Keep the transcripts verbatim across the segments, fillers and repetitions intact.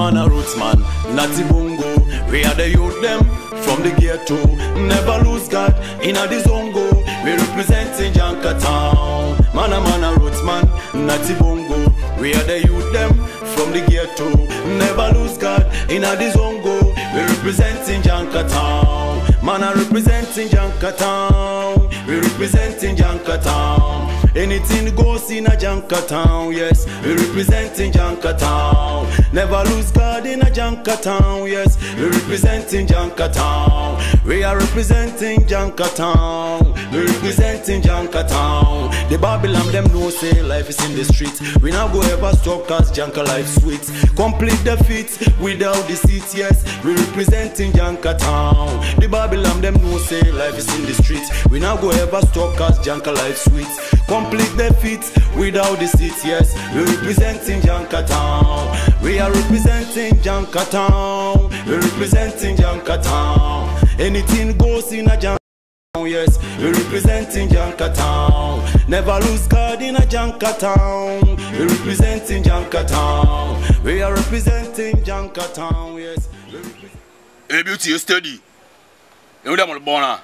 man a roots man, Natty Bongo. We are the youth them from the ghetto. Never lose God in a the zongo. We representing Jankatown. Man a man a roots man, Natty Bongo. We are the youth them from the ghetto. Never lose God in a the zongo. We representing Jankatown. Man a representing Jankatown. We representing Jankatown. Anything goes in a Jankatown, yes. We representing Jankatown. Never lose God in a Jankatown, yes. We representing Jankatown. We are representing Jankatown. We representing Jankatown. The Babylon them know say life is in the streets. We now go ever stop cause Janka life sweet. Complete the feats without deceit, yes. We representing Jankatown. The Babylon them know say life is in the streets. We now go ever stop cause Janka life sweet. Complete the feats without deceit, yes. We representing Jankatown. We are representing Jankatown. We representing Jankatown. Anything goes in a Jankatown, yes. We representing Jankatown. Never lose God in a Jankatown. We representing Jankatown. We are representing Jankatown, yes. Hey, beauty, you steady. You know what I'm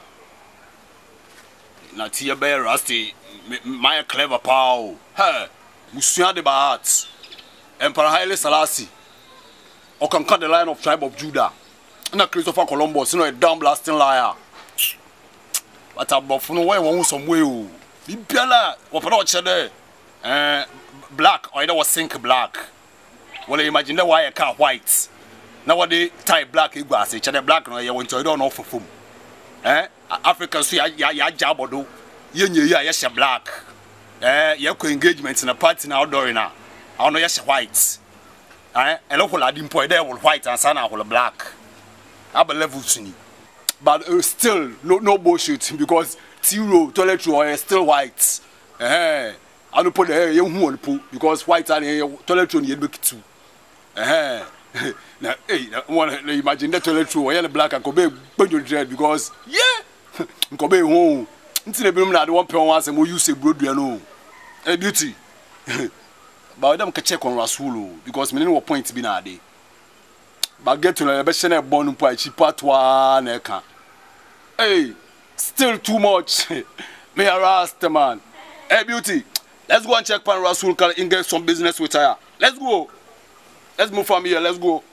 na tia be rusty my clever pal hey musua de baat Emperor Haile Selassie o can cut the line of tribe of Judah na Christopher Columbus no a damn blasting liar but above no way won some way o bibiala wo pere o chede eh black or either was sink black well imagine the wire car white na what they tie black igwa chede black no ye won to don't know for fum eh Africa so ya ya jabodo ye nye ya ya black eh ye ko engagement na party na outdoor na I know ya white eh e lo kola dimpo e dey white and sana hol black aba level tuni but uh, still no no bullshit because zero toilet roll is still white eh I no put the ye hu on po because white and toilet roll ye be kitu eh na eh one imagine that toilet roll ye black and go be gbejo dread because yeah nkobe ho ntine binom na de won pe won asem o use brodua no eh beauty but dem ka check on Rasulu because me no point bi na ade but get to na be shene bon mpo achi part one na ka hey still too much me harassed man hey beauty let's go and check pan Rasulu can engage some business with her let's go let's move from here let's go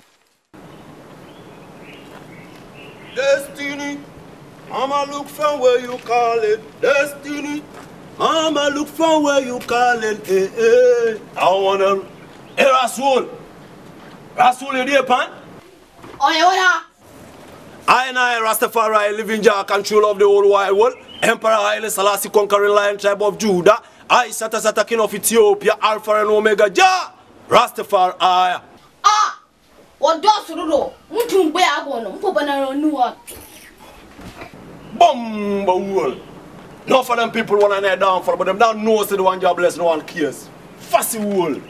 Destiny I'ma look from where you call it destiny. I'ma look from where you call it. Hey, hey. I wanna. Hey, Rasul. Rasul, you there, pan? Oh, yeah, what? I and I, Rastafari, living Jah, control of the whole wide world. Emperor Haile Selassie, conquering lion tribe of Judah. I, Sata Sata, king of Ethiopia, Alpha and Omega, Jah. Rastafari. Ah, what does you do? What you wear? I'm going to put a new one. Bumba wool. No for them people wanna kneel down for, but them don't know say the one jobless, no one cares. Fussy wool.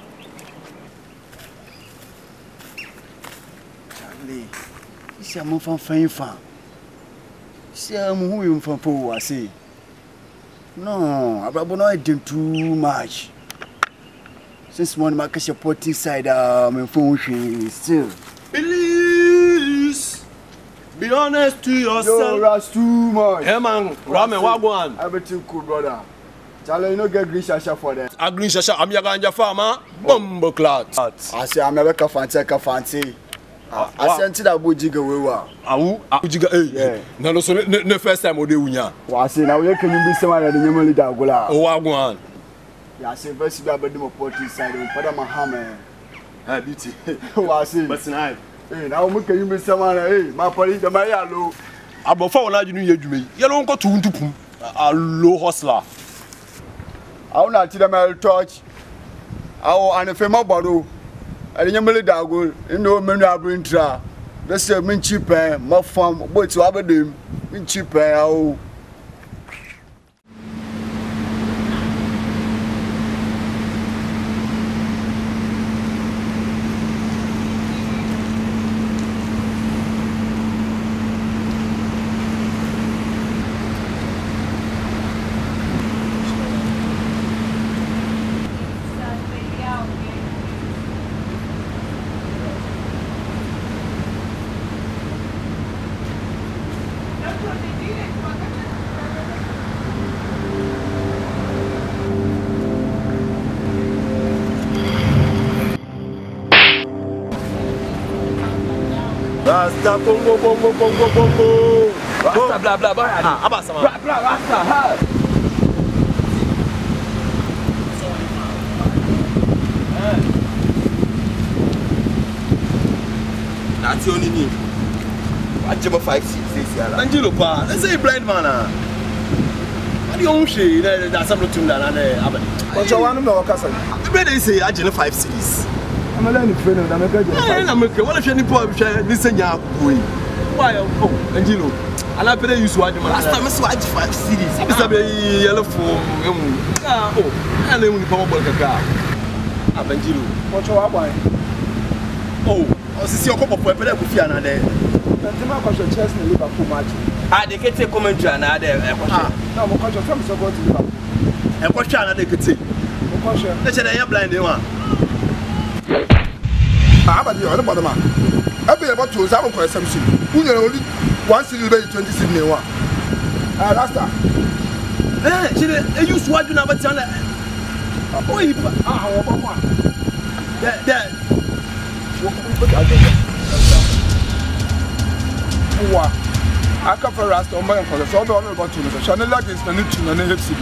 Charlie, this is a from fine farm. See, I'm who you from for, I say. No, I'm not doing too much. Since one my cash potty side, I'm phone still. Please. Be honest to yourself. Yo, that's too much. Hey man, Ramen, what go on? Everything cool, brother. Charlie, you know get green shasha for that. A green shasha, I'm your ganja farmer. Bumbo clat. I say I'm a fancy, a fancy. I sent to that bujiga we were. Awu, bujiga. Eh, no, no. So the first time we do unya. I say now you can be someone that you normally da gola. Oh, what go on? Yeah, I say first you better do my potty side. We put my hammer. Ah, beauty. I say. But tonight. Hey, now we can you be someone. Hey, my police, the my yellow. Abofa wona you know you yellow nko tu ntupum. A low hustler. I will not tell them I'll touch. I will an famous bottle. I didn't really daggle. You know, many are bring tra. Let's say, mean cheap, my farm, but to have a dim, mean cheap, oh. Rasta bongo bongo bongo bongo. Rasta bla bla bla. Ah, abasa man. Bla bla rasta. Ha. That's the only name. I jump a five six six yala. Angelo pa, let's say blind man ah. What you say? That's something to that and abadi. But you want to know what I say? The brother say I jump five six. I'm a learning friend of America. I'm America. What if you need to listen ya boy? Why oh Angelo? I like better use what man. Last time I saw five series. I be yellow for ah oh. I know you come ball kaka. Angelo. What you want boy? Oh, osisi okopo po epele ku fi ana de. Benzema ko Chelsea na Liverpool match. Ah, de kete commentary ana de e ko Ah, no mo ko from support Liverpool. E ko hwa ana de kete. Mo ko hwa. E che de ya blind de wa. Ah, but you are about man. I be about to Zabo for Samson. Who you only one series by twenty Sydney one. Ah, last time. Eh, che de e use wadu na bati ana. Oh, yi pa. Ah, wo pa kwa. De de Wa aka for rasta on my color so be on about to no channel against na nitu na F C B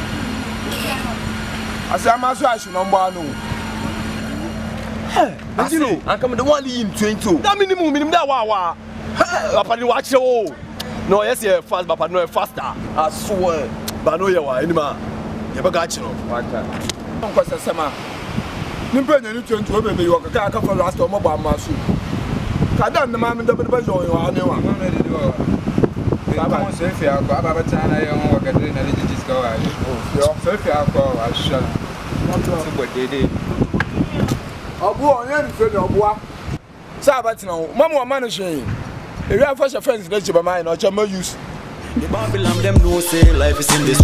asa ma so ashi no mbo anu eh Angelo anka me the one in twenty that minimum minimum that wa wa papa ni wa kire o no yes ye fast papa no faster I swear ba no ye wa anima ye ba ga kire no wata on ko sesema nimpe nyani twenty o be me yo ka aka for rasta on mo ba ma so kada na ma me da be ba yo yo anu wa Baba Sophia, Baba Tana, young worker, and the digits go out. Sophia, I shall not what they did. I'll go on any friend of what? Sabbath now, Mamma managing. If you have first offense, let you mind or your use. The Babylon them no say life is in this.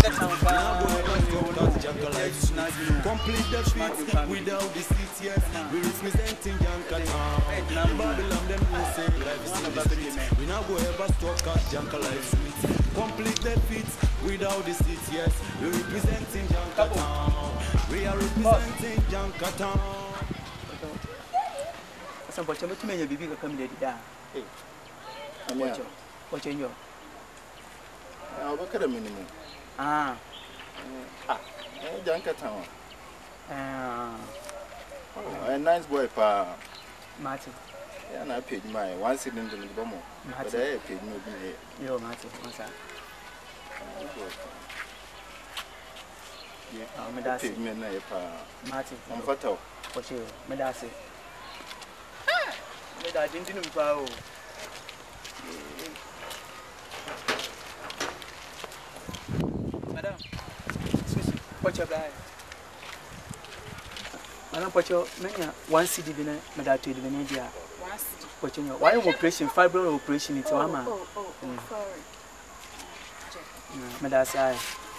Complete the feet without the seats, yes. We representing Yankatown. The Babylon them no say life is in the streets. We now go ever talk at Janka Life Streets. Complete the feet without the seats, yes. We representing Yankatown. We are representing Yankatown. Some watch me to me, baby, come there. Hey, I'm watching. Watching you. I'll look at a minimum. Ah, Ah, Yankatown. ah, A nice boy, pa. Martin. Yeah, and I paid my one cylinder in the bomb. But I paid no bill. Yo, Martin, what's that? Yeah, I'm a paid me a pa. Martin, I'm fatal. what's you? Medasi. I didn't know how. Madam, what's your blind? Madam, what's your mania? One city dinner, Madame to the Venedia. Watching your why operation, fibro operation, it's one man. Oh, oh, oh, sorry. Madam, say,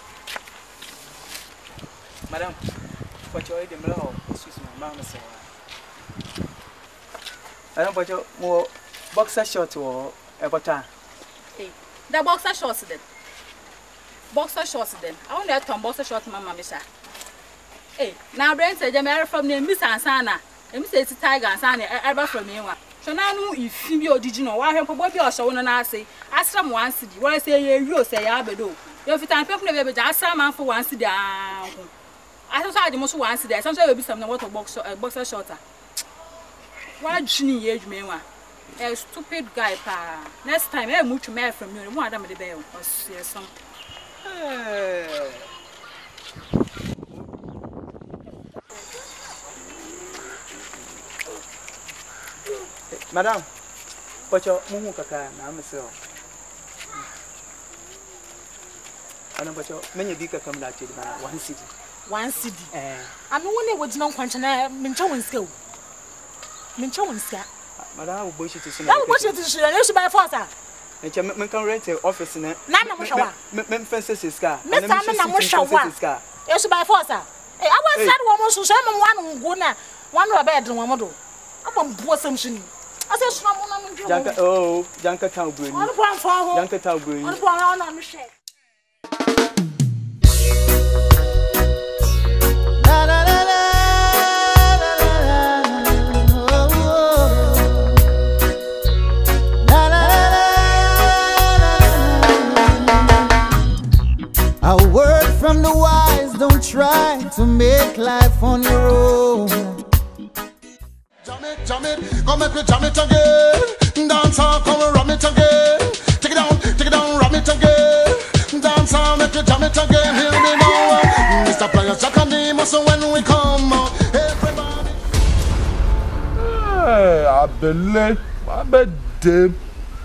Madam, what's your idea? Excuse me, Mamma, say. I don't put your more boxer short or a butter. Hey, the boxer shorts then. Boxer shorts then. I want that boxer shorts, Mamma Misha. Hey, now Brent said, I'm from near Miss Ansana. And Miss Tiger and Sani, ever from me. So now, if you did you know why her boy or so and I say, ask some one city. What I say, you say, I be do. You have time, people never just some man for one city. I thought I must one city. Sometimes will be some water box or boxer shorter. Why Ginny age me one? A stupid guy, pa. Next time, I move to mail from you. One of the bell or see some. Madam, what's your mumu kaka? I'm a sir. I know what your many bigger come back to one city. One city. Eh, I'm only with no quantana, Mincho skill. Mincho and Scat. Madam, bush it is in Now, what is it? I used to buy a father. and you can rent an office in it. None of Mushawa. Memphis is car. Miss Simon and Mushawa. You should buy a father. I was that woman who said one good now. One of a bedroom, one model. I'm on board some. I said, Shamon, Janka, oh, Janka Town Green. On one for Janka Town Green. on one on the shed. A word from the wise, don't try to make life on your own. Jam it, jam it, come make we jam it again. Dance on, come and ram it again. Take it down, take it down, ram it again. Dance on, make we jam it again. Hear me now, Mister Player Jack and Demo. So when we come, everybody. Hey, I believe, I bet them.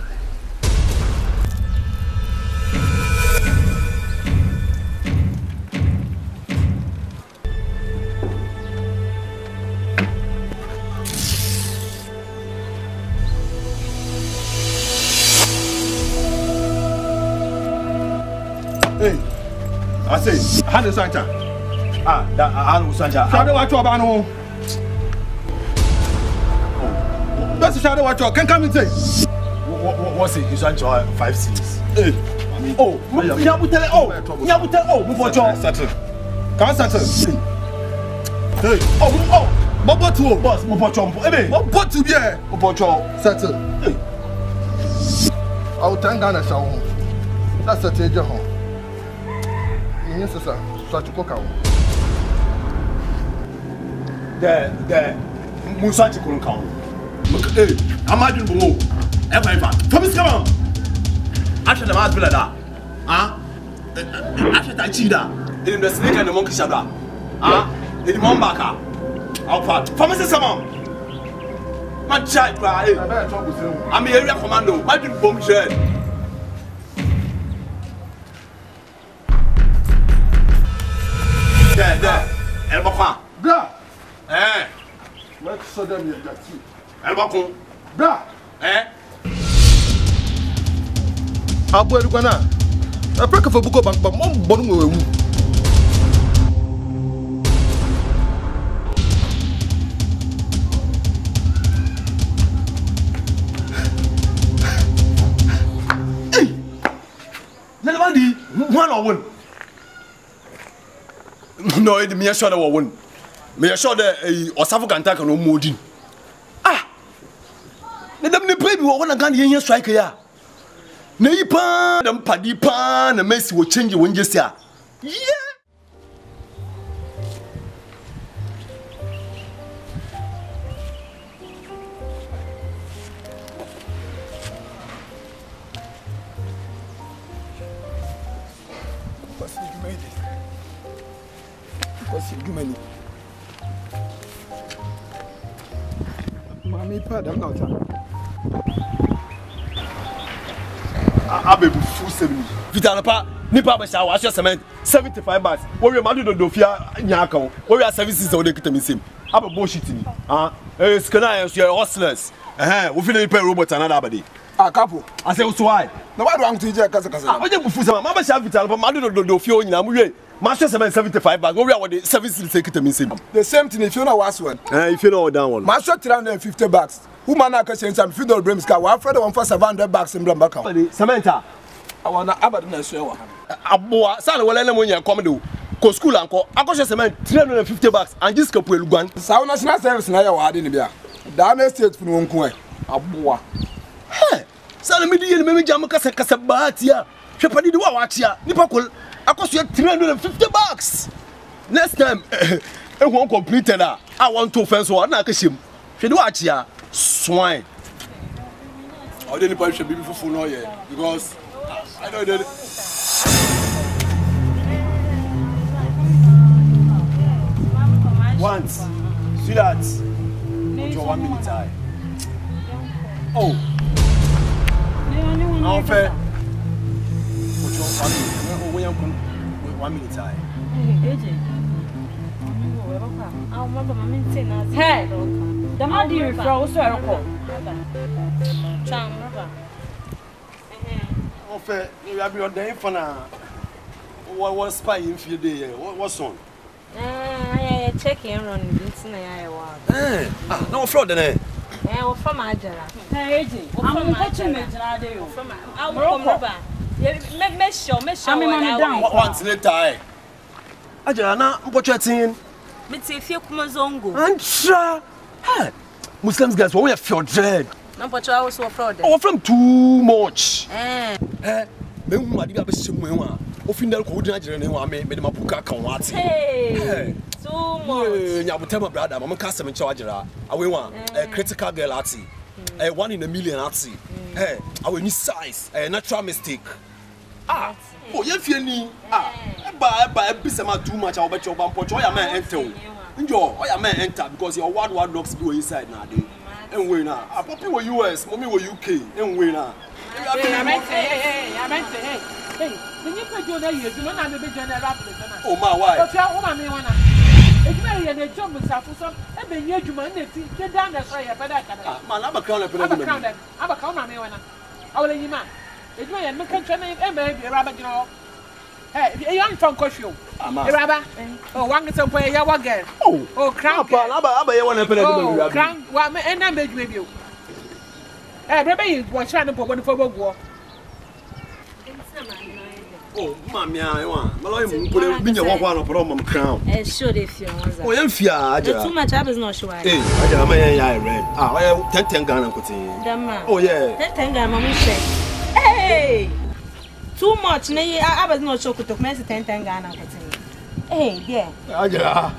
Hey, I say, how do Santa? Ah, that how do Santa? Shadow watch your bano. That's shadow watch your. Can come and say. What's it? You Santa five series. Hey. Oh, Yabutele. Oh, Yabutele. Oh, move on. Settle. Come settle. Hey. Oh, oh. Bobo two. Boss, move on. Hey, Bobo two. Yeah. Move on. Settle. Hey. I'll thank God. That's a teacher home. Yes, sir. So to cook out. The the Musa to cook out. Hey, I'm not doing more. Ever ever. Come on, come on. After the mass bill da. Ah. After that cheetah. In the snake and the monkey shabra. Ah. In the mombaka. Out part. Come on, come my child, I'm a area commando. My big bomb shed. There, there. Elbow Kwan. Blah. Eh. Let's show them your tattoo. Elbow Kwan. Blah. Eh. Abu Elugana. I break for Buko Bank, but Mom Bonu. Nobody, one or one. No, it me sure that one. Me sure that a Osafu can take no more. Ah, the damn baby one again here strike here. Nay pan, them paddy pan, the mess will change when you say. Yeah. Many. Mammy, pardon, not. I be full seventy. Vitanapa, Nipa Basha, wash your cement, seventy-five bars. What we are do Dofia Nyako, what we are services on the Kitamin. I'm a bullshit. Ah, it's Canadians, you're hustlers. Eh, we feel pay robots another day. A couple. I say, what's why? No, I don't want to take a casa. I just full Mama Shavital, but Madu Dofio in Amuye. Master cement seventy-five bars. What we are the services take Kitamin. The same thing if you know what's one. Eh, if you know that one. Master three hundred fifty bucks. Who man I can change some funeral brims car. One for the one for seven hundred bucks in Blambaka. Samantha. I want to Abadan and Swear. Aboa, San Walena when you come to go school and call. I got cement three hundred fifty bucks and just couple Lugan. Sound national service now. I didn't be a down state from Unque. Aboa. Hey, San Median Jamaka Casabatia. Shepadi do watch ya. Nipakul. I cost you three hundred fifty bucks. Next time, I won't complete that. I want to fence one. I can see him. She do watch ya. Swine. I didn't buy should be before no yet because I know that. Once, see that. For one minute time. Oh. No fair. One minute time. Hey, the man you refer also a call. Cham, Oh, fair. You have your day for now. What was spy in few days? What's on? I check in on Vincent. I Eh, no fraud, then. Eh, Eh, o from Ajara. Hey, eji. I'm watching me jina de yo. From I will come over. Me me show, me show. Once later, eh. Ajara na mpocho tin. Me ti fie kuma zongo. Antra. Hey. Muslims guys, what we have your dread. Na mpocho I was so fraud. Oh, from too much. Eh. Eh. Me hu ma di ba be shemu ho a. Ofindel ko wudina Ajara ne ho a me me de mapuka kan wa ate. Hey. Too much. Eh, nyabutema brother, mama ka sem ncha Ajara. Awe wa, eh critical girl ate. Eh one in a million ate. Eh, awe ni size, eh natural mistake. Ah. Oh, ye fie ni. Ah. Eba eba ebisema too much awo be che oba mpocho ya man enter. Njo, oya man enter because your word word dogs be inside na dey. Enwe na. Apopi wo U S, mommy wo U K. Enwe na. Hey, I meant hey, hey, I meant hey. Hey, when you put your name, you want to be general rap. Oh my why? If you want me wanna. If you are the job with Safuson, and then you man get down the fire better. Ah, man, I'm a crown of I'm a crown. I'm a crown of me wanna. I will you man. If you are making training and maybe a rabbit, you know. Hey, you want from Koshu? Rabba? Oh, one is some way, your girl. Oh, oh, crown. I want to put it. Crown, what me and I made with you. Eh, baby, what's trying to put one for war? Oh, mammy, I want. Malay, put a minute of one problem crown. Eh, sure, if you want. Oh, I'm fear. Too much, I was not sure. Eh, I may I read. Ah, I have ten ten gun. Oh, yeah. Ten ten gun, Mammy said. Hey! Too much, nay, I was not sure to mess ten ten gun. Hey, yeah. Ajara.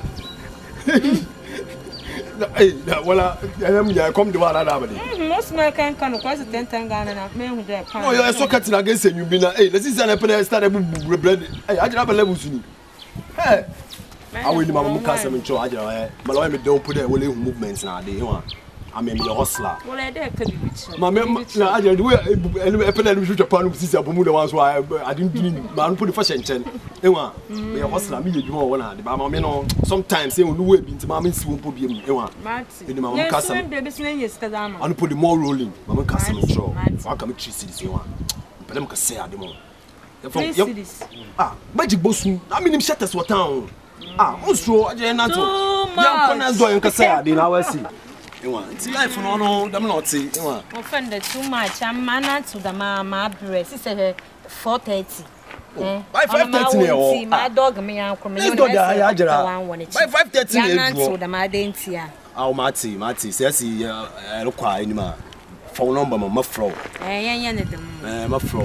Hey, well, I am here. Come to one another. Most men can come across a ten ten gun and men who their oh, you're so cutting against you. Been hey, let's see. I started bread. Hey, I have a level soon. Hey, I will never move custom in charge. But I don't put away movements now. I mean, you're hustler. Well, I dare could be rich. My member, I did do a pen with a pan of Sister Bermuda once why I didn't man put the fashion chain. Ewa, you're hustler, me, you want one. But my men, sometimes they will do it into my means won't be Ewa. In my custom, and put the more rolling. Mamma custom in show. I come to see you. But I'm going to say at the moment. Ah, magic bosun. I mean, him shut us what town. Ah, most true. I didn't know. Young Conan doing Cassay, didn't I see? It's life no no, I'm not see. Offended too much. I'm man to the mama breast. It's a four thirty. By five thirty, my dog me uncle. Let's go there, Ajara. By five thirty, to the Madentia. Oh, Marty, Marty, says he look quite anymore. Phone number, my fro. Eh, yeah, yeah, my fro.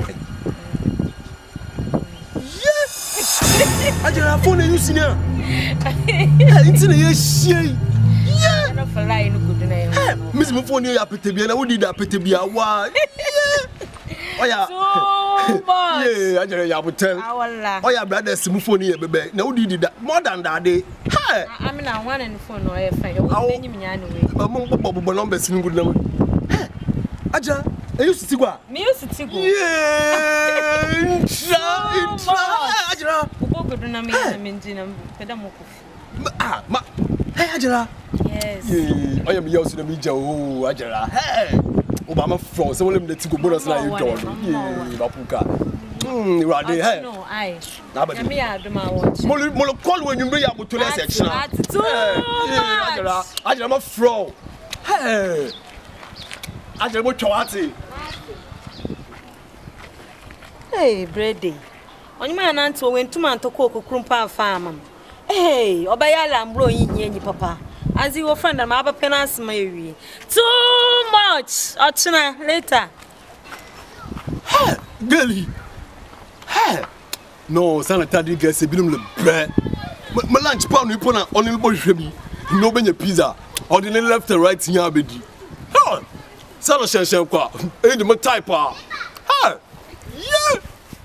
Yes! Ajara, phone you see now. It's in a shame. Yeah, for lying good name. Miss Mufoni, I put and I would need that pity be a while. Oh, yeah, so much. Yeah, I would tell. Oh, yeah, brother, Mufoni, baby. No, did that more than that day. I mean, I want to phone or if I owe me anyway. A mumble number is good number. Aja, I used to see what? Me used to see what? Yeah, Ajara. Who could not mean I'm in Jinam, Pedamoko. Ah, ma. Hey, Ajara. Yes. Yeah, I am using the media. Oh, Ajara. Hey, Obama froze. So let me go bonus like you don't. Yeah, Bapuka. Hmm, Raddy. Hey. No, I. Nobody. Me, I do my watch. Molo, molo, call when you bring up to that section. Too much. Ajara, Ajara, fro. Hey, Ajara, what you want? Hey, Brady. On your man, Anto went to man to cook a crumpa farm. Hey, Obayala, I'm blowing ye, papa. As your friend, I'm a penance, maybe. Too much. Ochina, later. Hey, girlie. Hey, no, sanitary gets a bit of bread. My lunch pound we put on the bush for me. No benny pizza. Or the left and right in your bedi. Oh, Sana Shan Qua, ain't the type. Hey, yeah.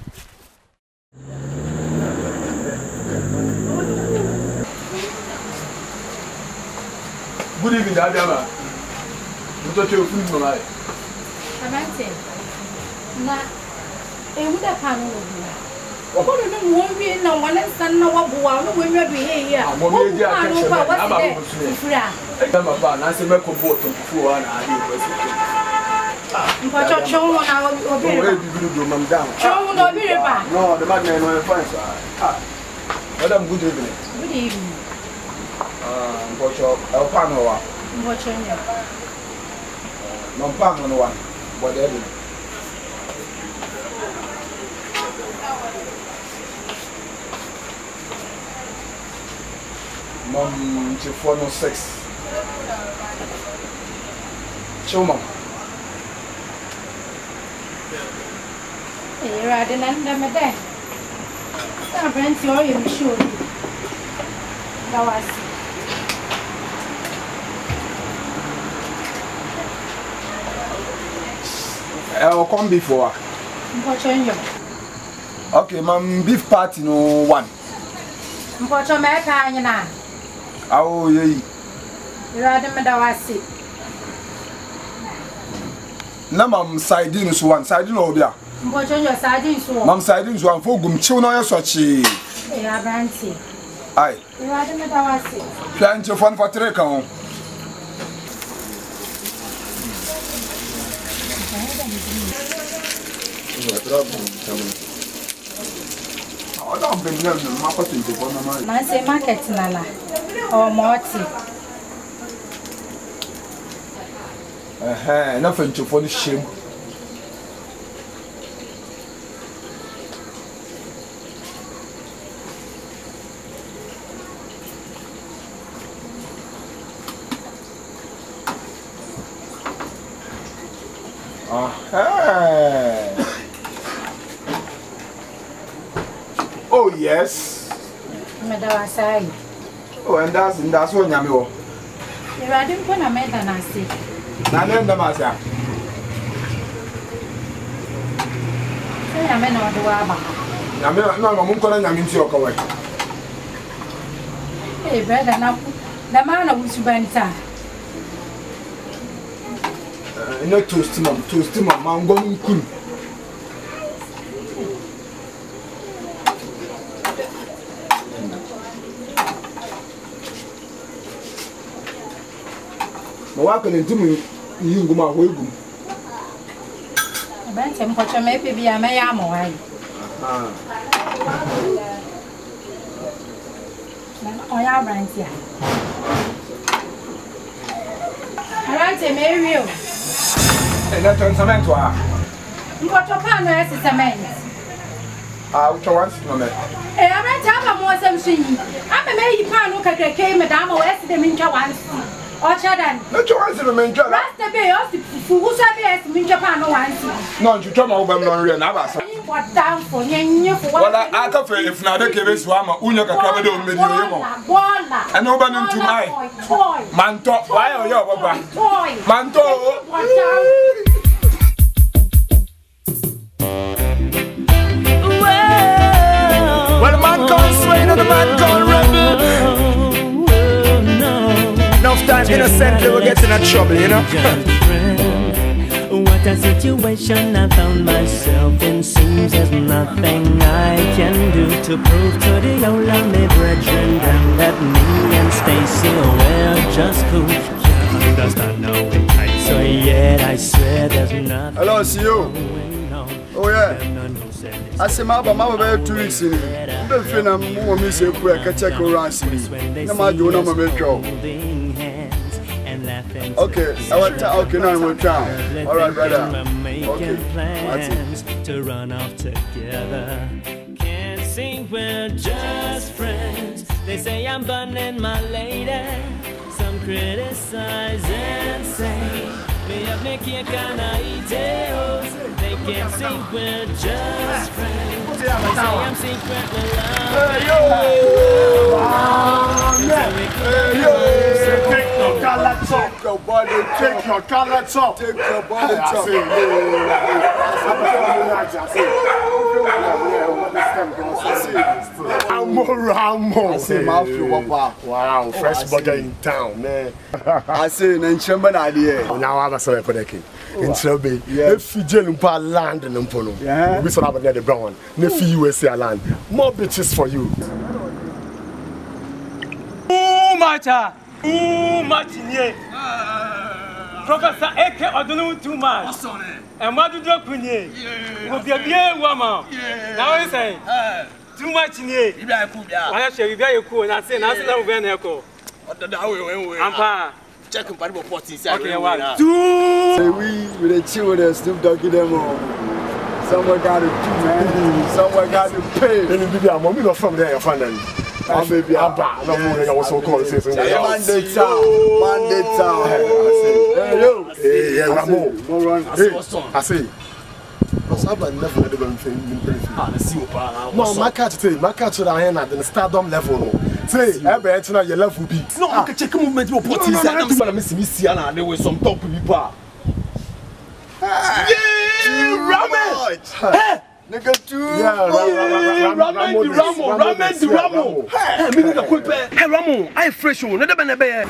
Good evening, Adama. What are you feeling like? Amante. Na, eh, who that panel? What do you want me now? One and son, no one who are no women be here. I'm going to get a little bit. I'm about to say, I'm going to go to four and I but your children are going to down. Children are very bad. No, the madman will find. Madam, good evening. Good evening. But your panel, watching you. No palm on one. Whatever. Mom, to four no six. Show mom. You're at an end of my day. I'm going to show you, sure. That was. I'll come before. Okay, mom, beef party no one. What's your matter now? Oh, yeah. You're at the Medawasi. Na mam sardines one sardine obia What's your sardines one? Mam sardines one for gum chiw no yesochi Eh abanti. Ai You are the Medawasi. Planche fon for three kan I don't believe in marketing to one man. Man say market nala or morty. Eh, nothing to for the shame. Ah, oh yes. Medawasai. Oh, and that's and that's what you You are the one I made an answer. Na name them as ya. Say I may not do aba. Nyame na no mun kola nyame nti okowe. Hey brother na the man of Subanta. Eh no toast mom, toast mom mango nkun. No wa kan ntimi yinguma ho egum. Abante mpocho me pe bia me ya amowai. Ah. Oya abante ya. Abante me rio. Eh na ton cement wa. Mpocho pa no ese cement. Ah, ucho once no me. Eh abante aba mo asem sunyi. Aba me yi pa no kakeke me da ma we ese de me ntwa once. Ochadan. No cho once me ntwa. Rasta be yo si fugu sa be ese me ntwa pa no once. No ntwa ma wo bam no nre na ba sa. What down for nyenye for what? Wala aka fe if na de kebe so ama unya kakra be de o medi oyemo. Bola. Ene oba no ntu mai. Toy. Manto, why are you obaba? Toy. Manto. What down? Well, the man called Swain and the man called Rebel. Enough time innocently we're getting in trouble, you know. What a situation I found myself in. Seems there's nothing I can do to prove to the old lonely brethren that me and Stacy were just cool. Can't understand now we fight, so yet I swear there's nothing. Hello, see you. Oh yeah. I say my mama be two weeks in. Be free na mo mi se ku e ka check around see. Na ma do na ma me draw. Okay, I want to okay now I'm down. All right, brother. Okay. Plans to run off together. Can't see we're just friends. They say I'm burning my lady. Some criticize and say me up Nicky kinda eat. They can't see we're just friends. They say I'm secretly loving. Hey yo, take your collar top. Take your body, take your collar top. Take your body top. Rambo, Rambo. I say mafia wapa. Wow, fresh burger in town, man. I say nenchemba na ade. Now I have a kodeki. In Trebe. If you jail pa land in Mpono. We saw about the brown one. If you U S A land. More bitches for you. Too much, too much in here. Professor Eke Odunu too much. And what do you do? Will be a beer woman. Now you say too much in here. I shall be very cool and I say nothing of an echo. Ampa. check him for report inside. Okay, one. Two. Say we with a chill with a Snoop Doggy them all. Someone got to do, man. Someone got to pay. And you be a mommy not from there, your friend. I'm baby Abba. No more than I was so called. Monday town. Monday town. Hey, yo. Hey, yeah, Ramo. Hey, I say. What's up? I never had them thing. Ah, let's see what. No, my catch today. My catch today. I am at the stardom level. Say, every entry your level be. No, I can check movement report inside. I'm sorry, Miss Miss Yana. There were some top people. Yeah, Ramen. Hey. Nigga too. Yeah, Ramen di Ramo, Ramen di Ramo. Hey, me nigga quick pay. Hey, Ramo, I fresh one. Nada bana be.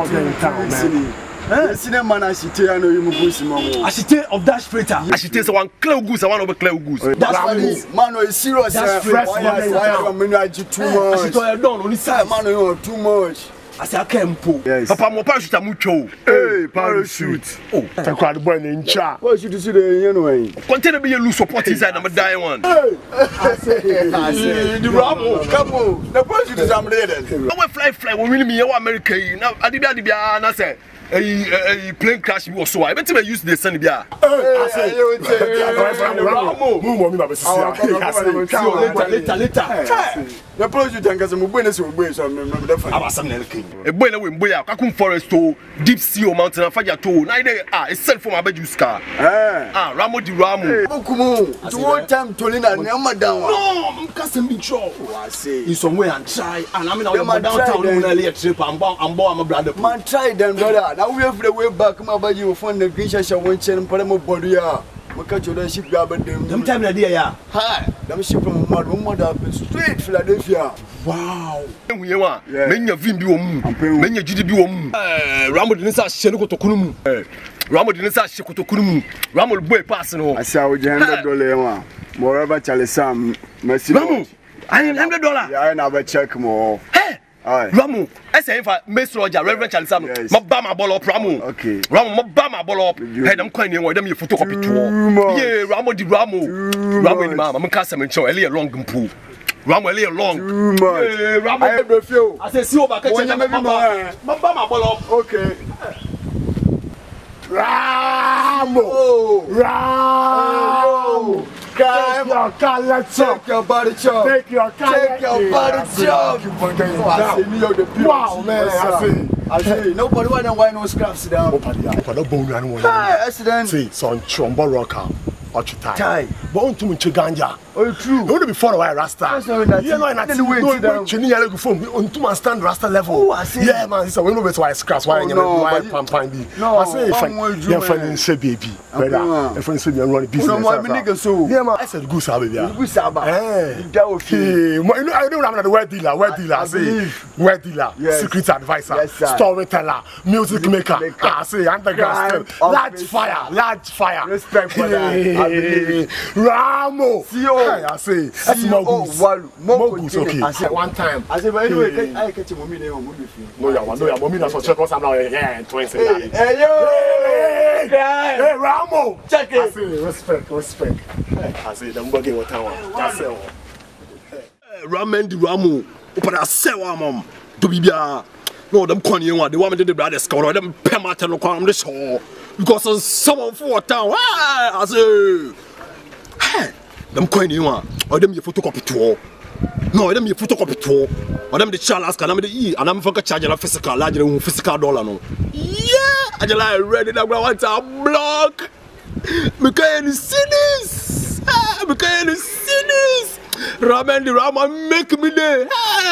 Eh? Sine man ashite ya no yimu goose mamo. Ashite of dash freighter. Ashite so one clear goose, one of clear goose. That's why man is serious. That's fresh. Why are you aji too much? Ashite ya don only say man you too much. I say I can't pull. Papa mo parachute amucho. Hey, parachute. Oh, take quite the boy in cha. What should you see the you know? Container be lose support inside number die one. Hey. I say I say the Ramo, come on. The parachute is am ready. I fly fly when we me America. Now adibia adibia na say a plane crash was so I bet me use the sun bia. I say Ramo. Move me my sister. Later later. The project and some business will be some a boy we boy Kakum forest to deep sea or mountain and fire to neither ah it's sell for my bed use car. Ah Ramo di Ramo. To one time Tolina never down. No, Cousin be sure. I say in somewhere and try and I'm in downtown earlier trip and I'm my brother. Man try them brother. Now we have the way back my body will find the green shasha one chain Palamo body. We catch your ship grab them. Them time na there ya. Hi. Them ship from mad mother straight Philadelphia. Wow. We want. Menya vim bi wo mu. Menya gidi bi wo mu. Eh Ramo de nsa hye no kotokunu mu. Eh Ramo de nsa hye kotokunu mu. Ramo boy pass no. I say we one hundred dollars one. Moreover Charles Sam. Merci. Ramo. I one hundred dollars. Yeah, I never check more. Hey. Ramo, I say if I Miss Roger, Reverend Charles Sam, my bama ball up Ramo. Okay. Ramo, my bama ball up. Hey, them coin you, them you photocopy too. Yeah, Ramo di Ramo. Ramo ni mama, I'm casting and show a little long pool. Ramo a little long. Too much. Yeah, Ramo. I have a few. I say, see over, catch my bama ball up. Okay. Ramo. Ramo. Take your collar chop. Take your body chop. Take your collar. Take your body chop. Wow, man. I see. I see. Nobody want to why no scraps down. Nobody. Nobody bone and one. Hey, accident. See, son chombo rocker. Ochitai. Tai. But on to me chiganja. Oh, true. You want to be far away, Rasta. Yeah, no, and I didn't wait. No, Chini yale go phone. On to man stand Rasta level. Oh, I see. Yeah, man. So we know why scraps. Why you know why pam pam be. No, I say if your friend say baby. Brother, your friend say you run business. No, my nigga so. Yeah, man. I said goose baby. Goose aba. Eh. That will feel. You know, I know I'm the word dealer. Word dealer. I say word dealer. Secret advisor. Storyteller. Music maker. I say underground. Large fire. Large fire. Respect for that. I believe. Ramo. C E O. I say. That's Mogus. Mogus, okay. I say one time. I say, but anyway, I catch your mommy name. No, yeah, no, yeah, mommy. That's what check us. I'm now. Yeah, twenty. Hey, hey, yo. Hey, Ramo. Check it. I say respect, respect. I say them buggy what town. That's it. Ramen di Ramo. But I say, mom. To be bia. No, them corny one. They want me to the brothers score. Them permit no come this hall because someone for town. I say. Hey, them coin you want, or them you photocopy to no, them you photocopy to or them the challenge can I'm the E and I'm for charge a physical larger than physical dollar no. Yeah, I just like ready that I want to block. Because you see this, because you see this, Ramen the Rama make me there.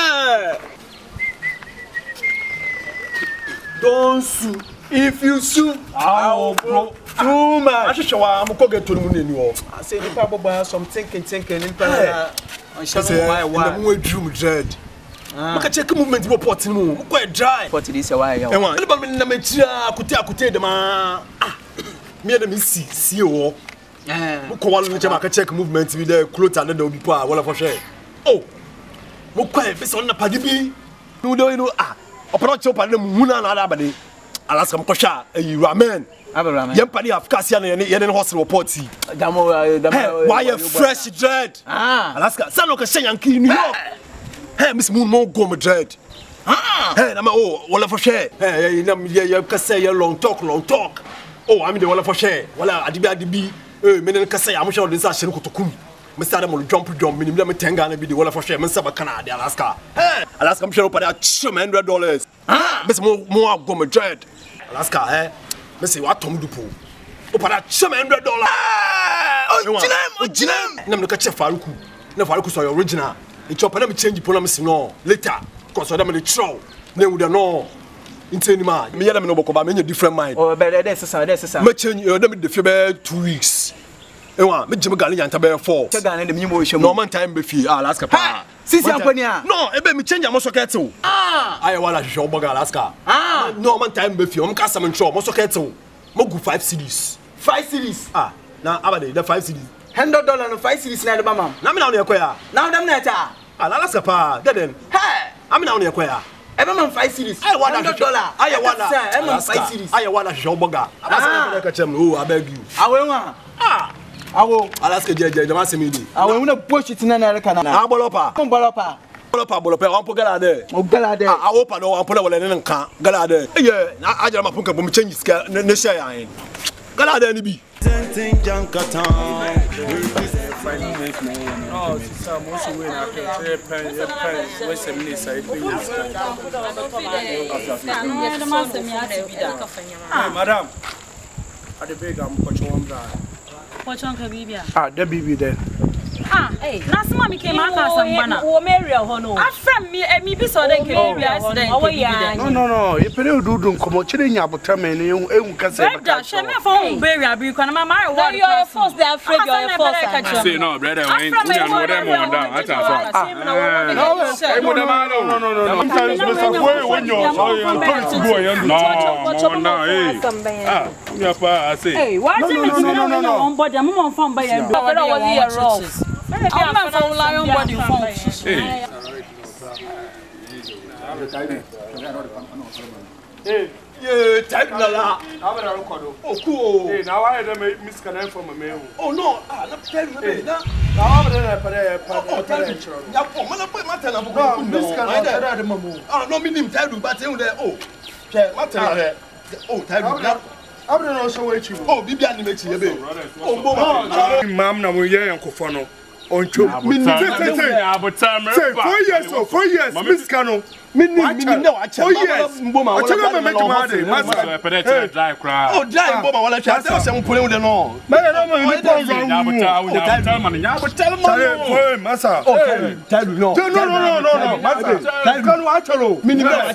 Don't sue. If you sue, I'll bro. Too much. I should show I'm going to get to the moon anymore. I say the papa boy some thinking, thinking in Panama. I shall why why. The moon dream dread. Look at check movement report in moon. Quite dry. What is a why? I want. Anybody in the media could take could take them. Ah, me and me see see you. Yeah. Look what we can check movement with the clothes and the people. What for share? Oh, look quite based on the padibi. You know you know ah. Approach up and the moon and other body. Alaska Mkosha, a ramen. Yampani of Cassia and Yen Hospital Porty. Why a fresh dread? Ah, Alaska, San Oka Yankee, New York. Hey, Miss Moon, more go dread. Hey, I'm oh, wala for share. Hey, you you can say you long talk, long talk. Oh, I'm the wala for share. Wala adibi adibi. Eh, me can say I'm sure this is share kutokum. Me start them jump jump. Me me tenga na be the wala for share. Me saba Canada, Alaska. Hey, Alaska I'm sure pada two hundred dollars. Ah, me mo mo go me dread. Alaska, eh. Me say what Tom Dupo. O pada two hundred dollars. Oh, jinem, oh jinem. Na me ka che Faruku. Na Faruku so your original. The chopper na me change promise no later. Cause I me throw. Then we don't know. Into ma. Me yada me no boko ba me different mind. Oh, but that's sir, that's sir. Me change you dem the few two weeks. E wa me jime gale yanta be four. Che gale dem nyimo hwem. No man time be fi Alaska pa. Sisi ampani a. No, e be me change am socket o. Ah. Aye wala hwehwe oboga Alaska. Ah. No man time be fi. O me ka sam ntro mo socket o. Mo go five series. five series. Ah. Na abade the five series. one hundred dollars no five series na de mama. Na me na no ekoya. Na dem na eta. Alaska pa. Deden. Hey. I'm now near Quaya. I'm on five series. I want a dollar. I want I'm on five series. I want a show boga. I beg you. I will. Ah. I will. Alaska, the Massimidi. I will not push it in America. I will up. Come Bolopa. Bolopa, Bolopa, Uncle Galade. Oh, Galade. I open no Uncle and Can. Galade. Yeah, I don't know if I'm change Nesha. Galade, be. Presenting Junkertown. No, some most win after a pen, a pen, West Minister. Madam, at the big I'm watching one brand. What's on Cabibia? Ah, the baby there. Ah, hey, last time we came out as some banner. Oh, Mary, Hono. I from me, and me be so they can be as they no, no, no. If you do come out, chilling your bottom, you can say, Shall me phone, baby, I'll be kind of my mind. Why you're forced, they're afraid you're forced. Say no, brother, I ain't going down. That's all. No, no, no, no. Sometimes when you're going to go, no, no, hey. Ah, I say, hey, why do you no, no, no, on board? I'm on phone by your brother. I'm not for lion body phone. Hey, yeah, type na la. Oh, cool. Hey, now I don't make misconnect from a mail. Oh no, ah, let me tell you. Now I'm there for the temperature. Yeah, oh, man, I put my ten up. No, misconnect. Ah, no, me name tell you, but you there. Oh, check my ten. Oh, tell you. I'm not also waiting. Oh, Bibi animate you, baby. Oh, Bob. Mom, now we're young, Kofono. On two. Say, four years or four years, Miss Cano. Minnie, no, I tell you, Boma, I tell you, make my day. Master, drive cry. Oh, drive, Boma, while I tell some pulling them on. Man, I'm going to tell you, Massa. Oh, tell you, no, no, no, no, no, Master. Can watch a row. Minnie, I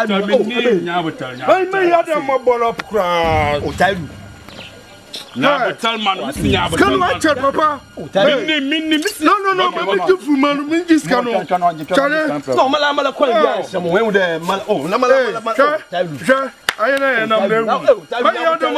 may have them a ball up cry. Oh, tell you. Now, tell man, can watch it, Papa. Minnie, Minnie, no, no, no, but you for man, Minnie's canoe. No, Malama, quite somewhere with them. Oh, Namala, sure. I am not there. I don't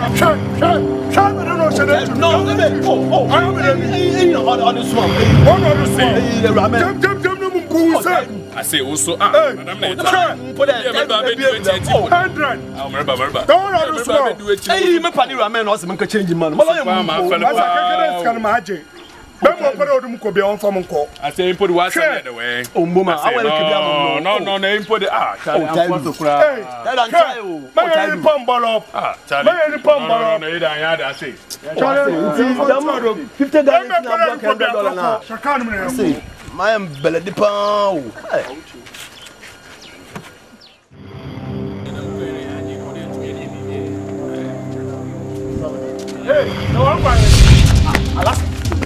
know. No, I'm on the swamp. One on the swamp. I say also, ah, Madame, put that hundred. I remember, remember. Don't understand. Hey, my partner, a man, also make a change in man. My can imagine. Bembo put out them could be on from call. I say put what's the way. Oh, Mama, I will no, no, no, put it out. I'm going to cry. That I'm trying. Pump ball up. Ah, Charlie, pump ball up. I say, fifty dollars now. I say, my am belly de pound. Hey, no, I'm fine. Alaska.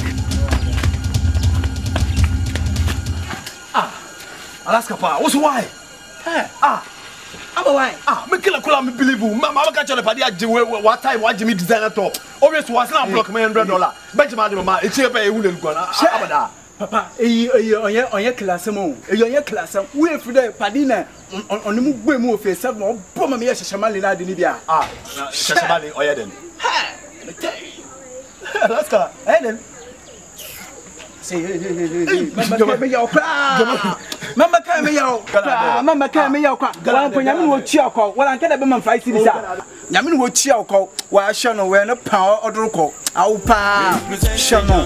Ah, Alaska pa. What's why? Hey, ah, I'm why? Ah, me kill a cool. Me believe you. Mama, I catch you the party. What time? What Jimmy designer top? Always was not block me hundred dollar. Benjamin, mama, it's here by wooden gun. Abada. Papa, eh, eh, on your on your class, mo. Eh, on your class. We for the padina on on the move move face. No, bomb me. Shashamali na dinibia. Ah, Shashamali oyaden. Ha, Alaska, Eden. Say, hey, hey, hey, hey, Mama, me your cry. Mama, come me your cry. Mama, come me your cry. One point, Yamin will cheer call. Well, I can't have been fighting this out. Yamin will cheer call. Why, Shano, we're no power or call. I'll pa Shano.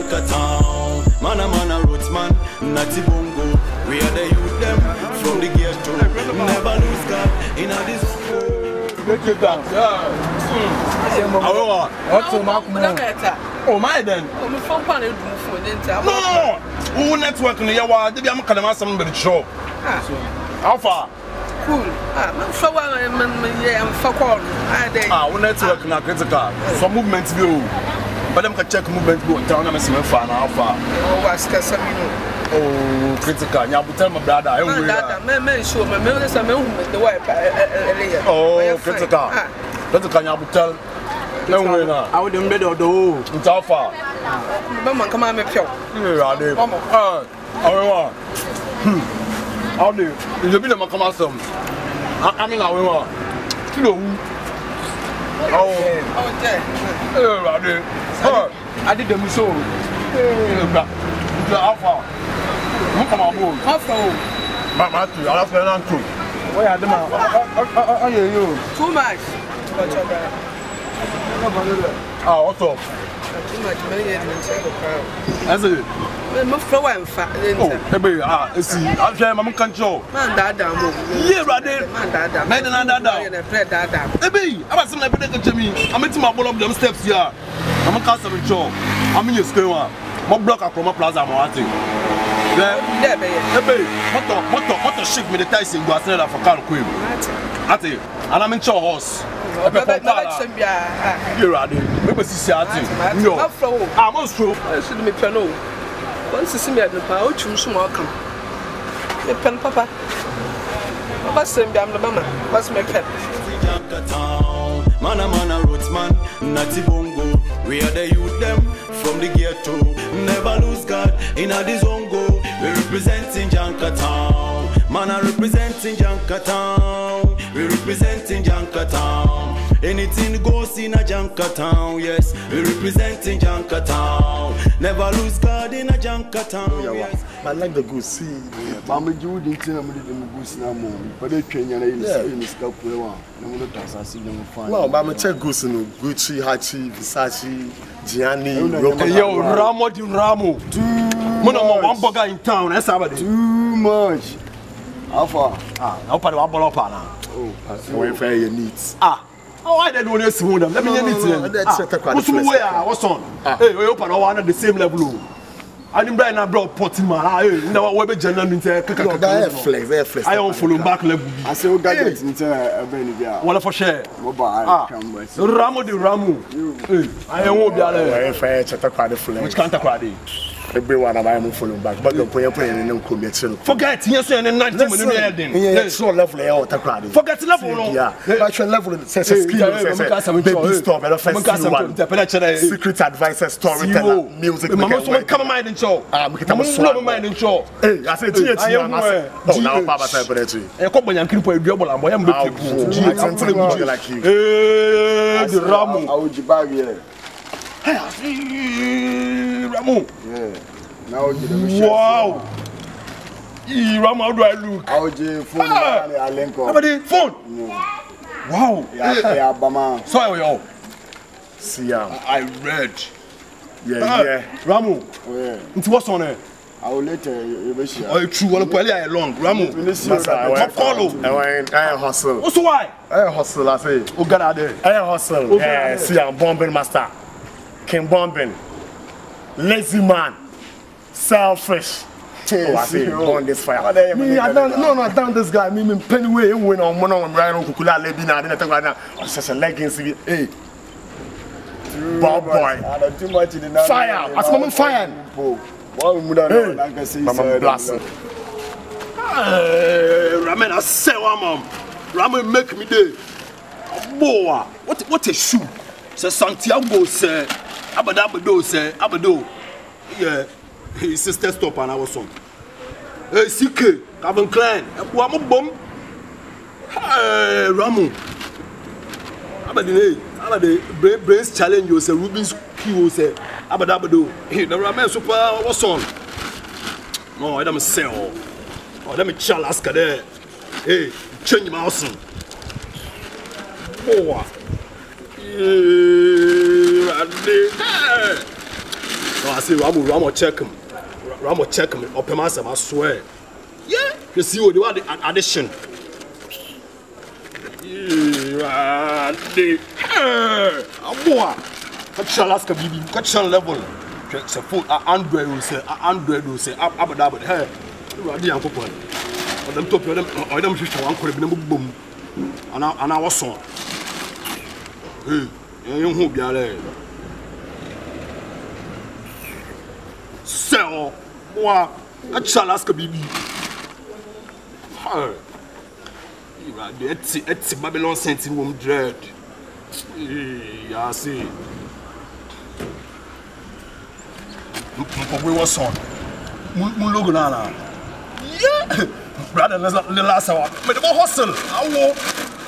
Mana, mana, roots man, Natty Bongo. We are the youth them from the ghetto. Never lose God in a this. Make it down. Yeah. Awewa. What's your mark? Oh my then. I'm from Panel for the No. Who network in the yawa? Debi am kana masam be show. How far? Cool. Ah, man for one man yeah, I'm for call. Ah, they. Ah, who network na critical. Some movement bi o. But them can check movement go town na me sem fa na how far. Oh, was Casamino. Oh, critical. Nya butel my brother. I want that. Man, man, show me. Me say me hu the wipe. Oh, critical. Critical nya butel. No way na. I would them better do. It's how far? Mama, come on, me pure. Yeah, they. Mama. Ah, awewa. Hmm. How do? You be the makama some. I mean awewa. Kilo. Oh. Oh, yeah. Eh, Rade. Oh, I did them so. Eh, bra. The alpha. Look at my boy. Alpha. Mama, I have to learn too. Where are them? Oh, yeah, you. Too much. Ah, what's up? Too much money in the crowd. That's it. I'm for one fat. Oh, hey, ah, see, I'm sure I'm control. Man, dada. Yeah, Rade. Man, dada. Man, dada. Play dada. Hey, I was something like that. Me, I'm into my ball up them steps here. I'm a customer show. I'm in your school. My block from a plaza. I'm watching. Yeah, yeah, baby. Hey, what the, what the, what the shit me the Tyson go as for car queen. Ate, and I'm in your horse. I'm a You're ready. Maybe see ate. No. I'm on stroke. I should be piano. Once you see me at the power, choose some welcome. The pen papa. What's the mama? What's my cat? Mana mana roots man, Nati Bongo. We are the youth them from the ghetto. Never lose God in a Zongo. We representing Jankatown. Mana representing Jankatown. We representing Jankatown. Anything goes in a Jankatown. Yes, we representing Jankatown. Never lose God in a Jankatown. Yes. I like the goose. See, Mama Judy didn't tell me the goose now. But they train you in the scalp. No, but I'm check goose in Gucci, Hachi, Versace, Gianni. Yo, Ramo di Ramo. Too much. One burger in town. That's how Too much. How far? Ah, how far do I ball up now? Oh, where for your needs. Ah. Oh, I don't want to see them. Let me get it. What's what's on? Hey, we open one at the same level. I didn't buy a broad potting man. I know what we're general into. Flex, they flex. I don't follow back level. I say, we got it into a Benny. One for share. Ah, Ramo di Ramo. I won't be a fair chatter quite a flex. Which can't acquire. Everyone am I following back, but the point playing in commercial. Forget, yes, and nineteen minutes. Yes, so lovely out of crowd. Forget level, yeah. Actual level says a skill, baby stop, and a first one. Secret advisor, storyteller, music. Mama, so come mind and show. I'm so mind and show. Hey, I said, G H. Oh, now Papa said, but it's a couple of people double and boy, I'm like you. Hey, the Ramo. I would bag here. Ramo. Yeah. Now wow. E Ramo, how do I look? How do you phone? I link up. How about phone? Wow. Yeah, yeah, Bama. Sorry, yo. See ya. I read. Yeah, yeah. Ramo. Oh yeah. Into what's on there? I will let you be sure. Oh, true. Well, probably I long. Ramo. Top follow. I I hustle. What's why? I hustle. I say. Oh God, I there. I hustle. Eh, see, I'm bombing master. King bombing. Lazy man. Selfish. Oh, I say, burn this fire. Me, I don't, no, no, I don't this guy. Me, me, penny way, when I'm one on Ryan Kukula, Lebi, I didn't think right now. I'm such a leggings. Hey, Bob boy. Too much in the fire. As mama fire. Hey, mama blasting. Hey, Ramen, I say, mom. Ramen make me day. Boy, what, what a shoe? Say Santiago say, Abadabado say, Abado. Yeah. His sister stop and I was on. Hey, C K, Calvin Klein, I'm a bomb. Hey, Ramo. Abadine, Abade, brains challenge you say, Rubin's Q say, Abadabado. Hey, the Ramen super was on. No, I don't say, oh, let me challenge Aska there. Hey, change my house. Oh, hey, no, I say, Ramo, Ramo, check him. Ramo, check him. Up him, I swear. Yeah, you see what you are the addition. Rade. Aboa. Catch Alaska bibi. Catch level. It's a full Android will say Android will say abada but hey. Rade am popon. Them top them or them shish one kore bi na boom. Ana ana waso. Eh, you hu biale. Sell. Boa. Catch Alaska bibi. Hey. It's it's Babylon sent in room dread. Yeah, I see. We were son. Mun logo na. Yeah. Brother, let's not the last hour. But the hustle. I walk.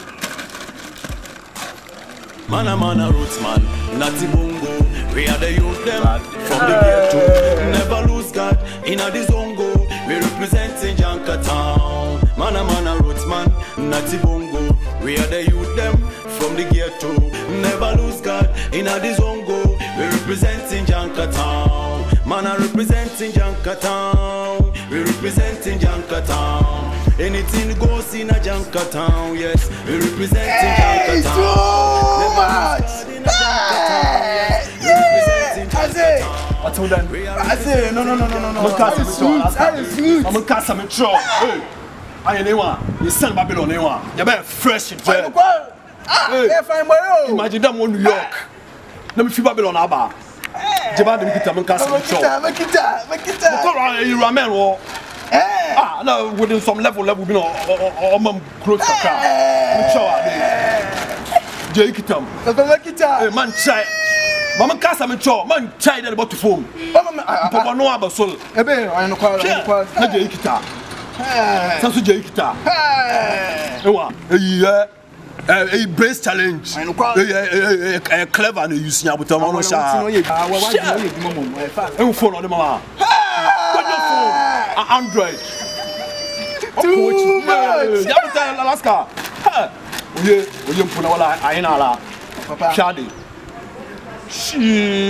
Mana mana roots man, Natty Bongo. We are the youth them from the ghetto. Never lose God in a Zongo. We representing Janka town. Mana mana roots man, Natty Bongo. We are the youth them from the ghetto. Never lose God in a Zongo. We representing Janka town. Mana representing Janka town. We representing Janka town. Anything goes in a Janka town. Yes, we representing Janka town. Never lose God in a Janka town. Yes, we representing Janka town. I told them. I say no no no no no no. I'm gonna cast some I'm gonna cast some intro. Hey, I ain't one. You send Babylon anyone. You better fresh it. Hey, imagine them in New York. Let me feel Babylon aba. Jeba dem kita, I'm gonna cast some intro. Make kita, make kita. Because you ramen wo. Ah, no, within some level level, you know, or mom close the car. Intro aba. Jay kitam. Make kita. Hey, man try. Mama kasa me cho man chai dey about to phone. Papa no aba sol. Ebe I no kwala no kwala. Na je ikita. Eh. Sanso je ikita. Eh. Ewa. Eh eh eh brace challenge. I no kwala. Eh eh clever no use nya buta mo no sha. Ah wa wa je di mo mo. E fa. E phone on the mama. What your phone? Android. Too much. Ya buta Alaska. Ha. Oye, oye mpona wala ayina la. Papa. Shadi. She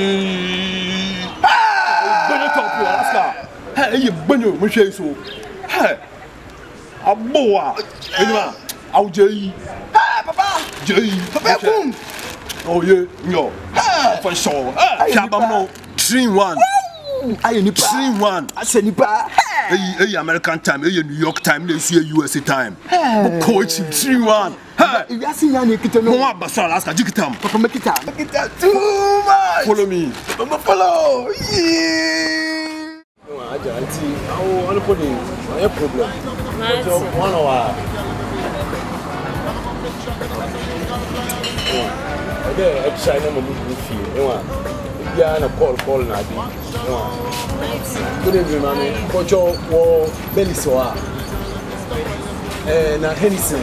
Banyo top Alaska. Hey, you banyo, me share so. Hey. Aboa. Anima, au jey. Hey, papa. Jey. Papa boom. Oh yeah, yo. For sure. Hey, Shabam no three in one. Aye nipa. three in one. I say nipa. Hey, hey American time, hey New York time, they see U S A time. Hey. Coach three in one. Hey, you are seeing any kita no. Mo abasa Alaska jikitam. Papa make kita. Make kita too much. Follow me. Mama follow. Yeah. No, aja auntie. Awo ono podi. No problem. Nice. One hour. Oh. Ade e China mo mu fi. Ewa. Bia na call call na bi. Ewa. Nice. Good evening, mami. Kojo wo Beliso a. Eh na Henderson.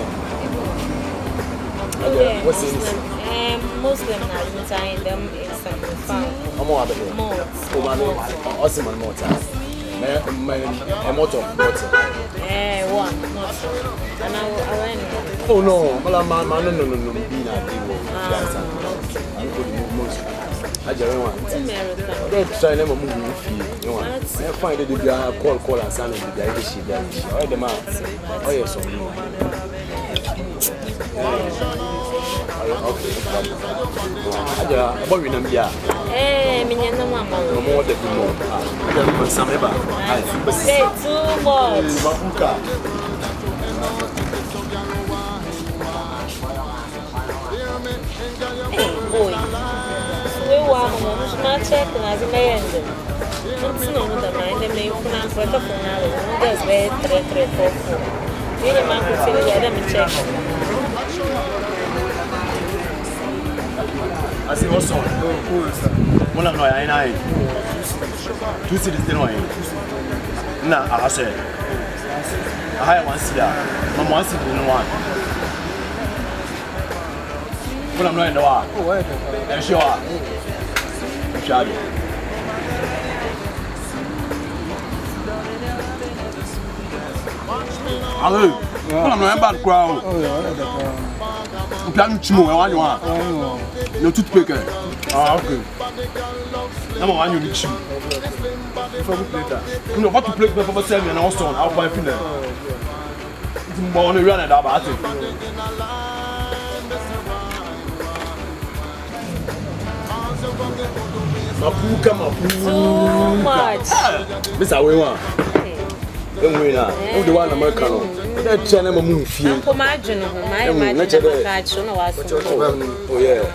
Okay, what's it? Um, Muslim now, you tie them in some farm. I'm more about it. More. Oh, man, awesome and more time. My, my, a motor, motor. Eh, one, not so. And I, I went. Oh, no, well, man, man, no, no, no, no, be not deal. Yes, I'm going to move most. I just want. It's American. Don't try them to move. You want? I find that they are call, call, and send them to the Irish. Oh, the man. Oh, yes, okay. Aja, apa we nam dia? Eh, minha não mama. No more de mo. Ah, dia não sabe ba. Ai, say too much. Mafuka. Hey, boy. We wa mama, nos ma check na de meia. Não se não da mãe, de meio com na frente com nada. Não das ve tre tre foco. Ele ma com filho já me check. I see what's on. One of my I two cities didn't Nah, I said I have one city. I'm one city in one. When I'm not in the war. I'm sure. I'm sure. Hello. When I'm not in bad crowd. Oh, yeah. Plan chimo, I want you one. No toothpick. Ah, okay. Number one, you need chimo. You know what to play for myself and also I'll buy finna. It's more on the run at that. Mapuka, mapuka. Too much. Mister Wewa. Enwe na. O de one American. That channel mo mu fie. Uncle Margin, my imagine the catch on was. Oh yeah.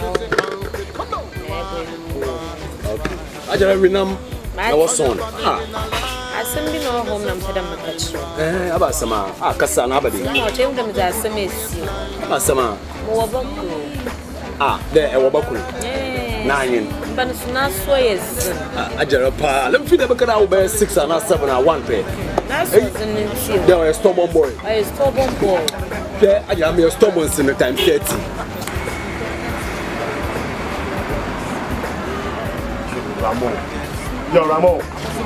Okay. I just remember I was son. Ah. Assembly no home nam tada makachi. Eh, aba sama. Ah, kasa na abadi. No, tem dem za semesi. Aba sama. Mo wabakuru. Ah, there e wabakuru. Eh. Nine. Ban suna so yes. Ah, ajara pa. Let me feed them kana over six and seven and one pair. That's in there was a stubborn boy. A stubborn boy. Yeah, I am a stubborn in the time thirty. Ramon. Yo, Ramon.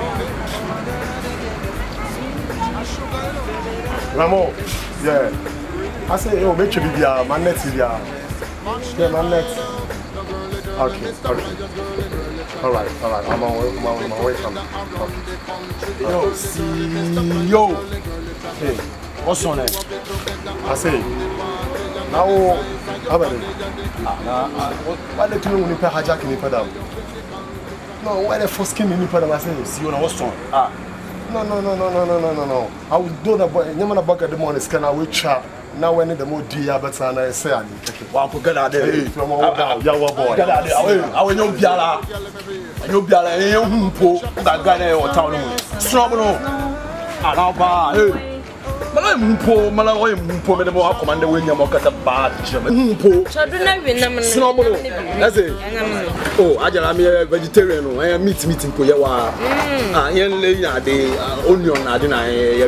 Ramon. Yeah. I say, yo, make sure you are my net is yeah. Yeah, my net. Okay, okay. Alright, alright. I'm on my, on my way from. Okay. Yo, see, yo. Hey, what's on it? I say, now, how about it? Why don't you know when you pay hijacking me for them? No, why the first skin in me for them? I say, see, you know what's on? Ah. No, no, no, no, no, no, no, no, no. I will do that, but you're not back at the morning, scan away chat. Now, when the more dear, but I say, I want to get out there. From all down, young boy. Get out there. I will know Biala. I know Biala, and you who got got there or town. Snobno. And I'll buy. I'm poor, Malawi, poor, and more commander when you're more cut up bad. Poor children, Snobno. That's it. Oh, I am a vegetarian. I am meat meeting for you. Ah, young lady, the onion, I didn't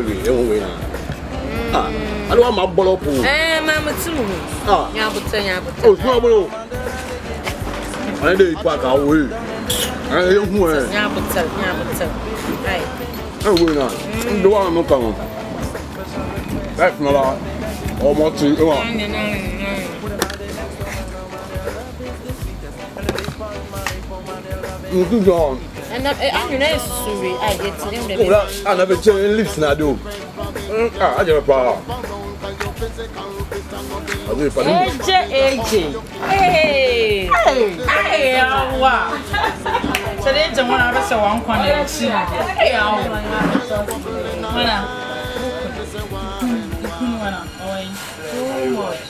I I don't want my ball pool. Eh, Mamma, too. Ah, Yabuta, oh, Snobno. I did quite away. I don't know. Yabuta, Yabuta. Right. I will not. The one not come. That's not all. Almost two. Good on. And I'm not sorry. I get to him. I never change lips now, do. I just power. A J A J. Hey. Hey, wow. So they don't want to say one corner. Hey, too much.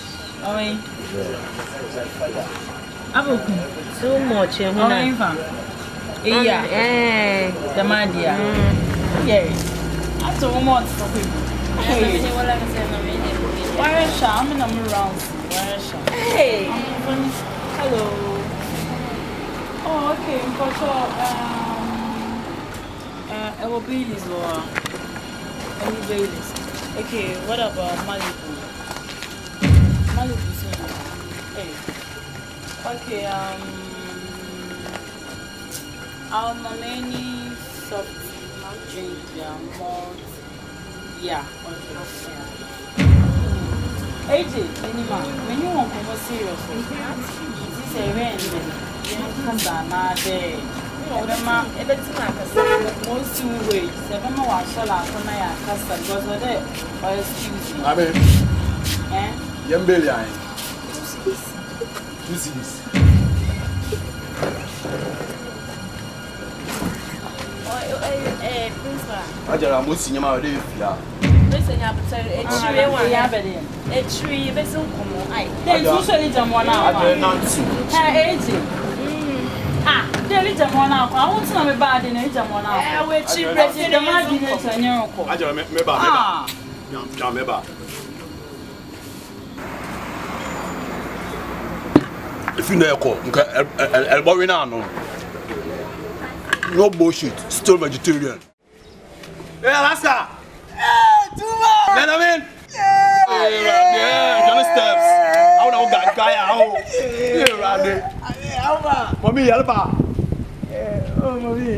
Too much. Yeah. Eh. The Mandia. Yeah. I told one Hey. Where is she? I'm in a round. Where is she? Hey. Hello. Oh, okay. So, um, uh, I will be his or any Baileys. Okay. What about Malibu? Malibu, hey. Okay. Um, our many soft drink, yeah, more. Yeah. A J, Minima, when you want to serious, this is a rain. Come down now, there. Oh, the man, everything like a seven, most two ways. Seven more are solar for my custom, because we're there. Or excuse me. I mean, eh? Young Billy, I see this. Eh, Prince, I just want to see my day. Listen, you have to tell a tree one. A tree, vessel, come on. Then usually jam one out. I not see. Hey, ah, there is a one out. I want to know about the nature one out. I will cheap president. The man didn't a miracle. I just remember. Ah, remember. If you know, okay, elbow now, no. No bullshit. Still vegetarian. Hey, Alaska. Hey, too much. Let him in. Yeah. Yeah, Johnny Steps. I want to go guy out. Yeah, Randy. Alva. Mommy, Alva. Oh, mommy.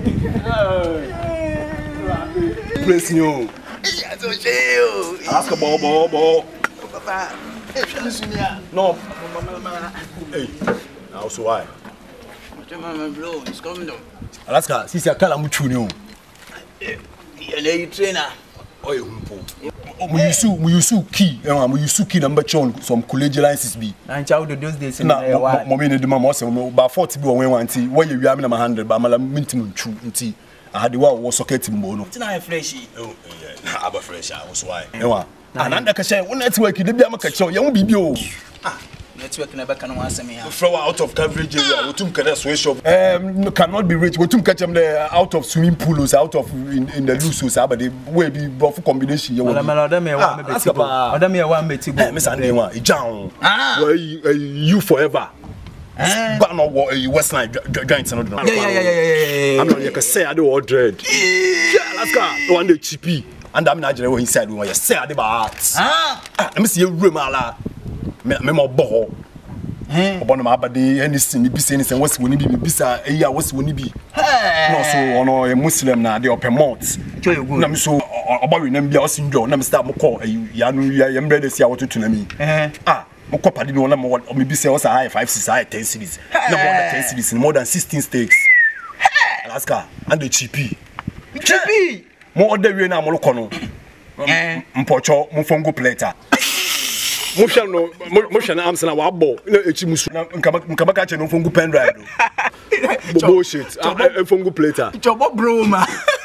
Randy. Place new. Yeah, so chill. Alaska, ball, ball, ball. Papa. Hey, listen here. No. Hey. Now, so why? My blow is coming down. Alaska, since I can't move you. Yeah, you trainer. Oh, you humpo. we used to we used to key and we used to key number chon some college licenses be and child those days in na mommy need the mama say about forty be one one tea where you am na one hundred but mala mintim chu nti I had the one was socket mbo no na fresh oh yeah aba fresh I was why ewa ananda ka say one network dey bia maka che ye wo bibi o ah network na beka no asem ya throw out of coverage area wotum kana switch off um cannot be reached wotum catch them there out of swimming pools out of in, in the loose but the way be both combination ye wo mala mala odam e wa me betigo odam e wa metigo eh me sande wa e jan ah you forever eh ba no wo westline joint no do yeah yeah yeah yeah I'm not you can say I do all dread yeah let's go one day cheapy and I'm not jere wo inside we say I dey ba ah let me see you room ala me mo bo eh obo no ma abade anything ni bi say anything what's woni bi bi sa eh ya what's woni bi no so ono a muslim na dey open mouth na me so obo we na bia o sinjo na me start mo call ya no ya ya mbre dey see awotutu na mi eh ah mo ko padi no na mo me bi say o sa high five six high ten series na more than ten series more than sixteen stakes Alaska and the chippy chippy mo order we na mo lo kono eh mpocho mo fongo plater mo hwe no mo hwe na am sana wa bo na echi musu na nkaba ka che no fongu pen drive do bullshit e fongu plater chobo bro ma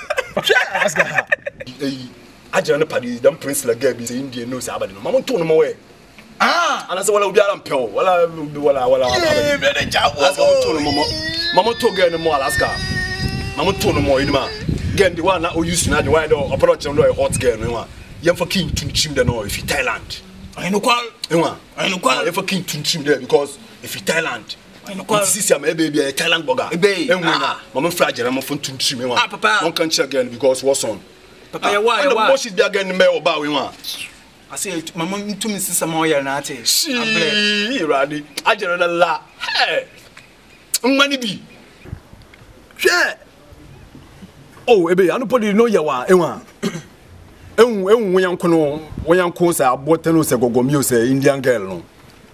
aska eh ajira na padi dam prince la gabi say indie no say abade no mama to no mo we ah ana say wala obi ara mpeo wala wala wala eh be de jawo aska mo to no mama mama to get no mo alaska mama to no mo idima get the one na o use na the one do approach no hot girl no one yem for king to chim the no if Thailand I know qual. Ewa. I know qual. If a king to chim there because if you Thailand. I know qual. This is my baby a Thailand burger. Ebe. Enwe mama fragile am for to chim ewa. Ah papa. One can check again because what's on. Papa ya why why? why? What should be again me oba we wan. I say mama ntu mi sisa mo yer na ate. Shi iradi. Ajere na la. Hey. Nwani bi. Hwe. Oh ebe anu podi no yewa ewa. Ehun ehun wanyanko no wanyanko say aboteno say gogomi say Indian girl no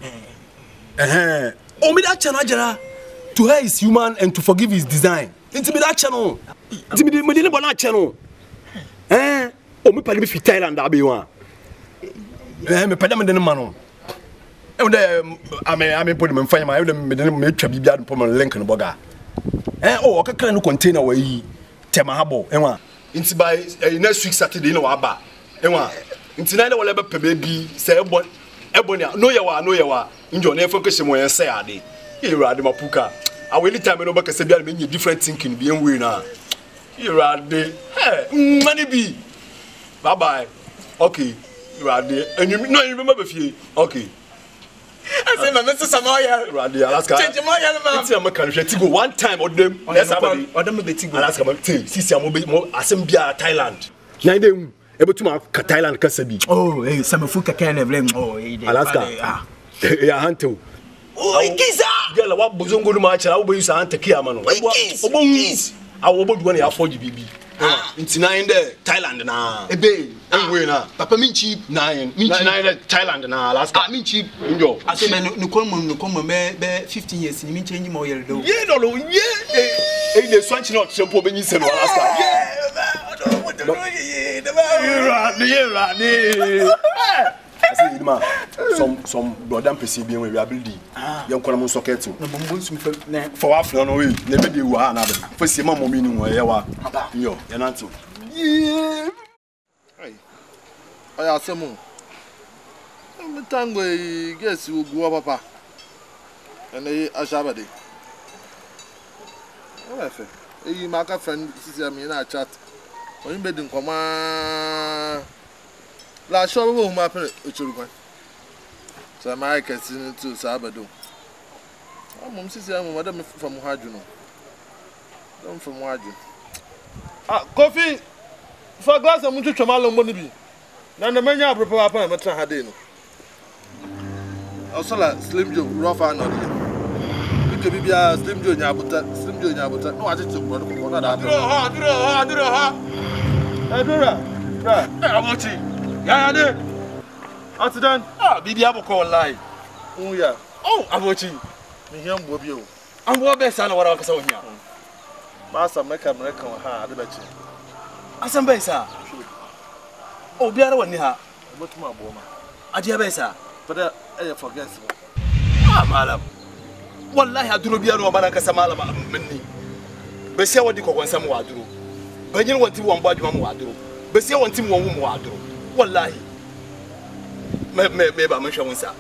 eh o me that channel ajara to her is human and to forgive is design inti me that channel inti me me dey bona channel eh o me pali be fi Thailand abi wan eh me pali me dey ma no e dey ame ame podi me mfanya ma e dey me dey me twa bibia do pom link no boga eh o okakra no container wa yi tema habo e wan inti by uh, next week Saturday no aba enwa inti na wala be pe baby say ebon ebon ya no yewa no yewa njo na efo kwese mo yen say ade irade mapuka aweli time no baka se bia me different thinking bi enwe na irade eh mani bi bye bye okay irade enyu no enyu be fie okay I say mama say samoya irade Alaska change mo ya ma inti am kan hwe tigo one time odem yes abadi odem be tigo Alaska ma tey sisi am be asem bia Thailand na dey hu ebetuma ka Thailand ka sabi oh eh samafu ka kan evlem oh eh Alaska ah ya hanto oh ikiza gela wa bozongo no ma achara wo be use hanta kia ma no obo awo obo duwa na ya four G B ah inti na inde Thailand na ebe enwe na papa min cheap nine min cheap na Thailand na Alaska ah min cheap njo ase me no komo no komo be be fifteen years ni min change mo yere do ye no no ye eh dey swanch not tempo be nyise no Alaska some some brother pese bi we ability yen kola mun socket no bombo nsum fa na for wa flo no we na be dey wa na be for sie ma mo mi ni wo ye wa yo ye na nto ai aya asemu mtango gesi uguwa papa ene ashabade ola fe eyi maka friend sisi am na chat oyin be din koma la show bo ma pe ochurukwan so my question to sabado amum sisi am madam from haju no don from haju ah coffee for glass am twetwa malo mbo ni bi na na manya apropo papa na metra hade no osola slim joe rough and on it bi bia slim joe nyabuta slim joe nyabuta no ati to bro ko na da duro ha duro ha duro ha adura ra amochi ya ya de atidan ah bibi aboko online oh ya oh amochi mi hiam bo bi o ambo be sa na wara ka sa ohia masa meka meka ha ade ba chi asamba isa obiara wani ha What my woman? Adia Besa. But I forget. Ah, madam. Wallahi aduro bia no bana kasa malama menni. Besia wodi kokonsam wa aduro. Banyin wanti won bo adwuma mo aduro. Besia wanti mo won mo aduro. Wallahi. Me me me ba menhwa wonsa.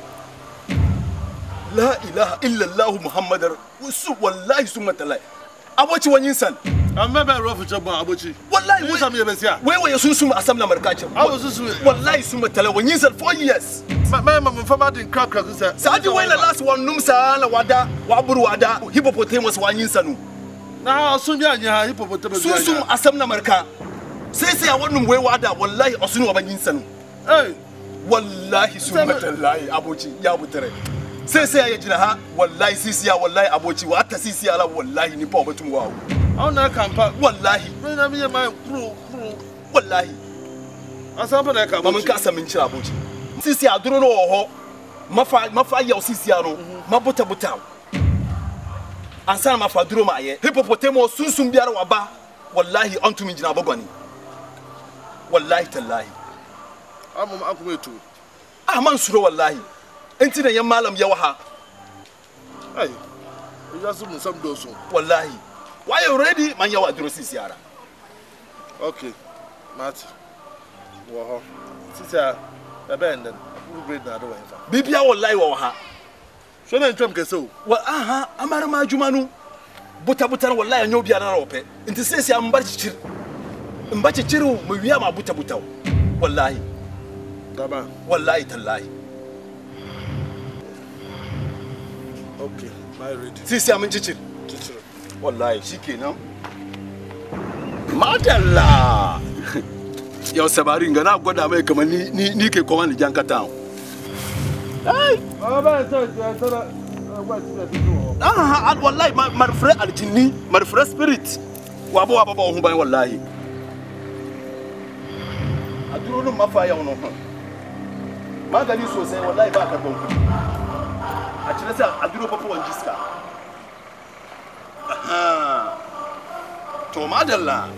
La ilaha illa Allah Muhammadar Rasul wallahi summa talai. Abochi wanyinsan. Amebe rofu chaba abochi. Wallahi we sam yebesia. We we sunsum asam na markache. Awo susu. Wallahi summa talai wanyinsan four years. My my mfama din crack crack say. Saji we na last one num sa na wada waburu wada hippopotamus wanyinsanu. Na asum ya nya hippopotamus. Sunsum asam na marka. Sai sai wonum we wada wallahi osunu wabanyinsanu. Eh wallahi summa talai abochi ya butere. Sai sai ya jira ha wallahi sisiya wallahi abochi wa ta sisiya la wallahi ni pa obatum wa. How na kampa wallahi. Na me my kru kru wallahi. Asamba na ka mamun ka asamin kira abochi. Sisiya aduro no ho. Mafa mafa ya sisiya no. Mabuta buta. Ansa mafa duro ma ye. Hippopotamus sunsum biara waba. Wallahi antumi jina bagwani. Wallahi tallahi. Amum akumetu. Ah man suro wallahi. Enti da yan malam ya waha. Ai. Ya su mun sam doso. Wallahi. Why you ready man ya waduro sisiara. Okay. Mati. Wo. Sisiara. Abenden. Who grade na do wenfa. Bibia wallahi wa waha. So na ntwam kese. Wa aha amara ma adwuma no. Buta buta wallahi anyo bia na rope. Enti sisiara mba chichir. Mba chichiru mu wiya ma buta buta. Wallahi. Daba. Wallahi tallahi. Okay, my ready. Sisi amin chichir. Chichir. Wallahi shikenan. Madalla. Yau sabari ngana gwada mai kamar ni ni ni ke kuma ni jankata. Ai, aba so so so what is ah wallahi marfre aljinni, marfre spirit. Wabo wabo ba hu bai wallahi. Aduro no mafa ya wono. Magani sosai wallahi ba ka bonku. A cire sai a duro fafa wan jiska. Aha. To madalla.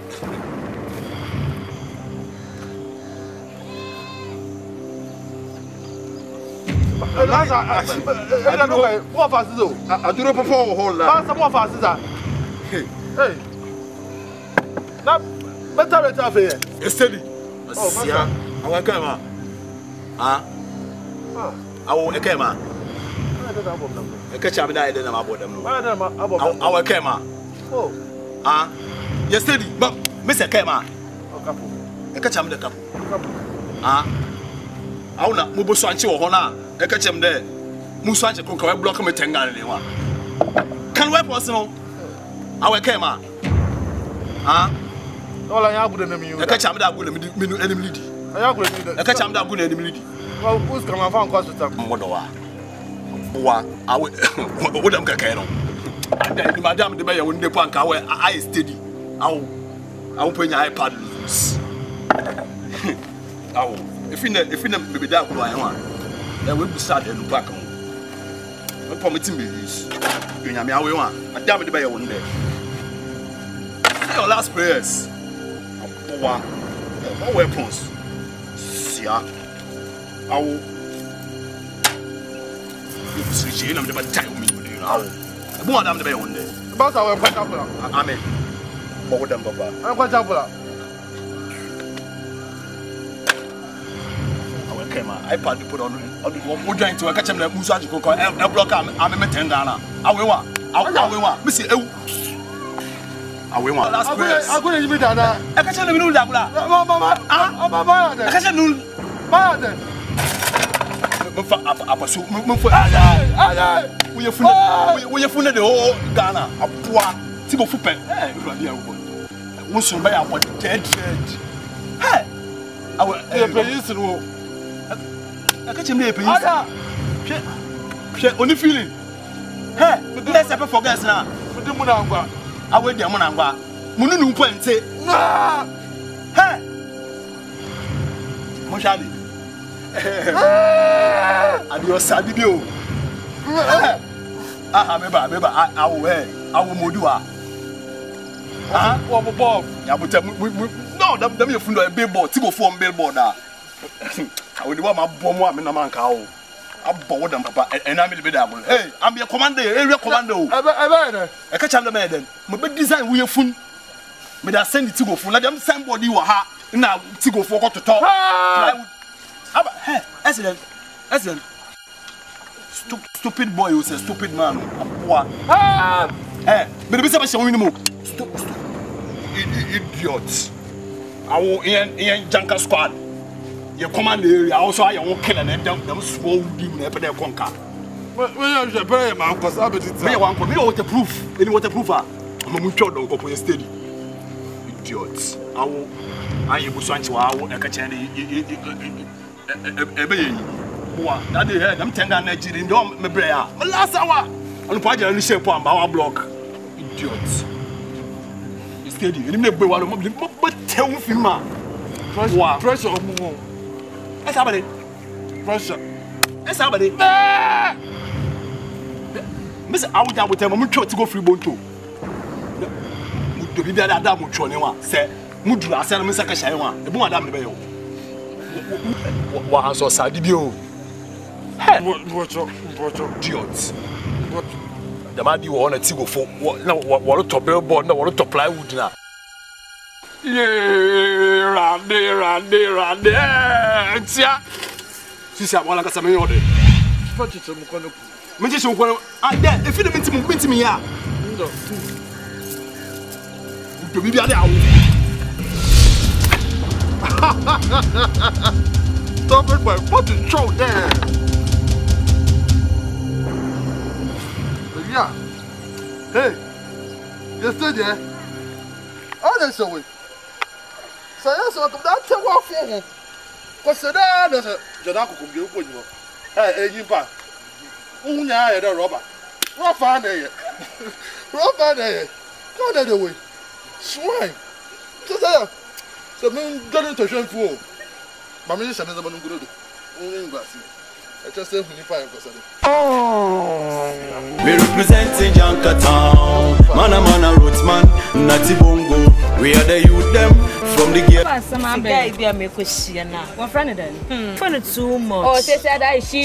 Laza, ina no kai, ko fa su zo. A duro fafa wo holla. Ba sa mo fa su za. Hey. Na better better fe. Esteli. Oh, sia. Awa kai ma. Ah. Ah. Awo e kai ma. Eka da idan ma bodam no. Ba da ma abodam. Awa kai ma. Oh. Ah. Yesterday, ba Mister kai ma. O kapo. Eka cham da kapo. Kapo. Ah. Auna mu bo so anche wo ho na. Eka cham da mu so anche ko ka block me tenga ne wa. Kan we post no. Awa kai ma. Ah. Ola ya agude na mi. Eka cham da agude mi mi enemy lead. Ya agude mi. Eka cham da agude enemy lead. Wa us kama fa nko so tam. Modo wa. Wa awe wodam ka kai no ada ni madam de be ya wonde po anka we I steady aw aw penya iPad aw ifina ifina bebe da ko ayan wa e we busa de no pack mo we po meeting be use nya me awe wa madam de be ya wonde your last prayers wa what weapons sia aw Switch na mdeba tai umi ndi awo. Ebu adam de be wonde. Ba sa we kwata bula. Amen. Bo wodam baba. An kwata bula. Awe kema iPad put on on the mo join to ka chem na musu ajiko ko e block am am me ten Ghana. Awe wa. Awe wa. Me say ewu. Awe wa. Last prayers. Agure yimi dada. E ka chem na binu da bula. Mama mama. Ah mama ya. E ka chem nu. Ba ya. Mfa apaso mfa ala we ye fune we ye fune de o Ghana apoa ti go fupe eh urade ya wo wo so ba ya wo dead dead hey awe e payis no aka chem na payis ala hwe hwe oni feeling hey let's ever forget na fudi mu na ngwa awe de mu na ngwa munu nu mpante hey mo shali adios adibio aha meba meba awo eh awo modua ah wo bob ya buta no dam dam ye fundo e billboard ti go form billboard ah wo de wa ma bɔ mo a me na man ka wo abɔ wo dam papa ɛna me de be da mo hey I'm your commander area commander o ebe ebe na e ka cha me den mo be design wo ye fun me da send ti go fun na dem send body wo ha na ti go fun ko to aba hey accident accident stupid boy who says stupid man what eh me be say ba shawin mo idiot awo yen yen janka squad ye command area also aye won kill na dem dem small dim na e be dey konka we you je pray man cause abeti me wan ko me waterproof any waterproof ah mo mu twa don ko po steady idiot awo aye bu so anchi wa awo e ka chen e be yi wa that dey head am tenga na jiri ndo me bre ya me last hour on po ajara ni shape am ba wa block idiot steady ni me gbe wa lo mo bi mo tewu fi ma pressure pressure mo e sa bale pressure e sa bale Miss Awuja wo tem mo twa ti go free bonto mo do bi bia da mo twa ne wa se mo duru ase na mo saka shan wa e bu wa da me be yo wa so sa di bi o hey watch out watch out idiot the man di wo na ti go fo na wo to billboard na wo to plywood na yeah rande rande rande tia sisi abola ka same yode fati to mo kono me je so kono and there if you dey minti mo minti me ya ndo do bi bia de awu stop it boy what the show there yeah hey you stay there all this away so yes so that take off for cause that there's a jada ko ko ko ni eh eh yimpa unya ya da rubber rubber na ye rubber na ye go that way swine so that so me don't to show for mama ni shana zaman nguro do unyin gbasi I just say huni fire cause we representing Jankatown mana mana roots man nati bongo we are the youth them from the gate sama guy bi am ekosia na one friend then friend too much oh say say that she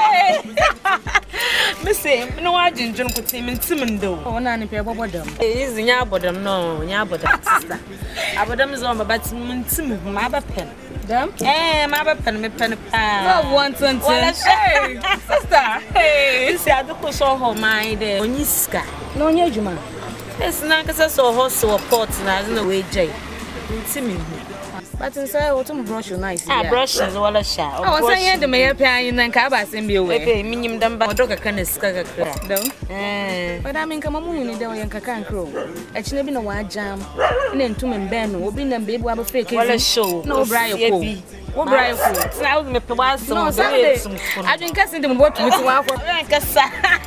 me say no wa jinjun ko tim ntim ndo oh na ni pe bobodam eh izinya abodam no nya abodam sister abodam zo ma bat ntim hu ma ba pen them eh ma ba pen me pen pa no one twenty hey sister hey si adoko so ho mai de onyiska no nya adwuma es na kasa so ho so pot na na we jai ntimi hu but inside what to brush your nice ah brush is wala sha I was saying the me pe ayin nan ka ba sem bi we eh minyim dan ba odoka kana ska kakra don eh but I mean kama mu ni de yan kaka nkro e chine bi na wa jam na ntum mbe no obi na mbe bu aba fake wala show no bra ye ko wo bra ye ko na wo me pe wa so no Sunday I drink kasi dem bo tu ti wa ko kasa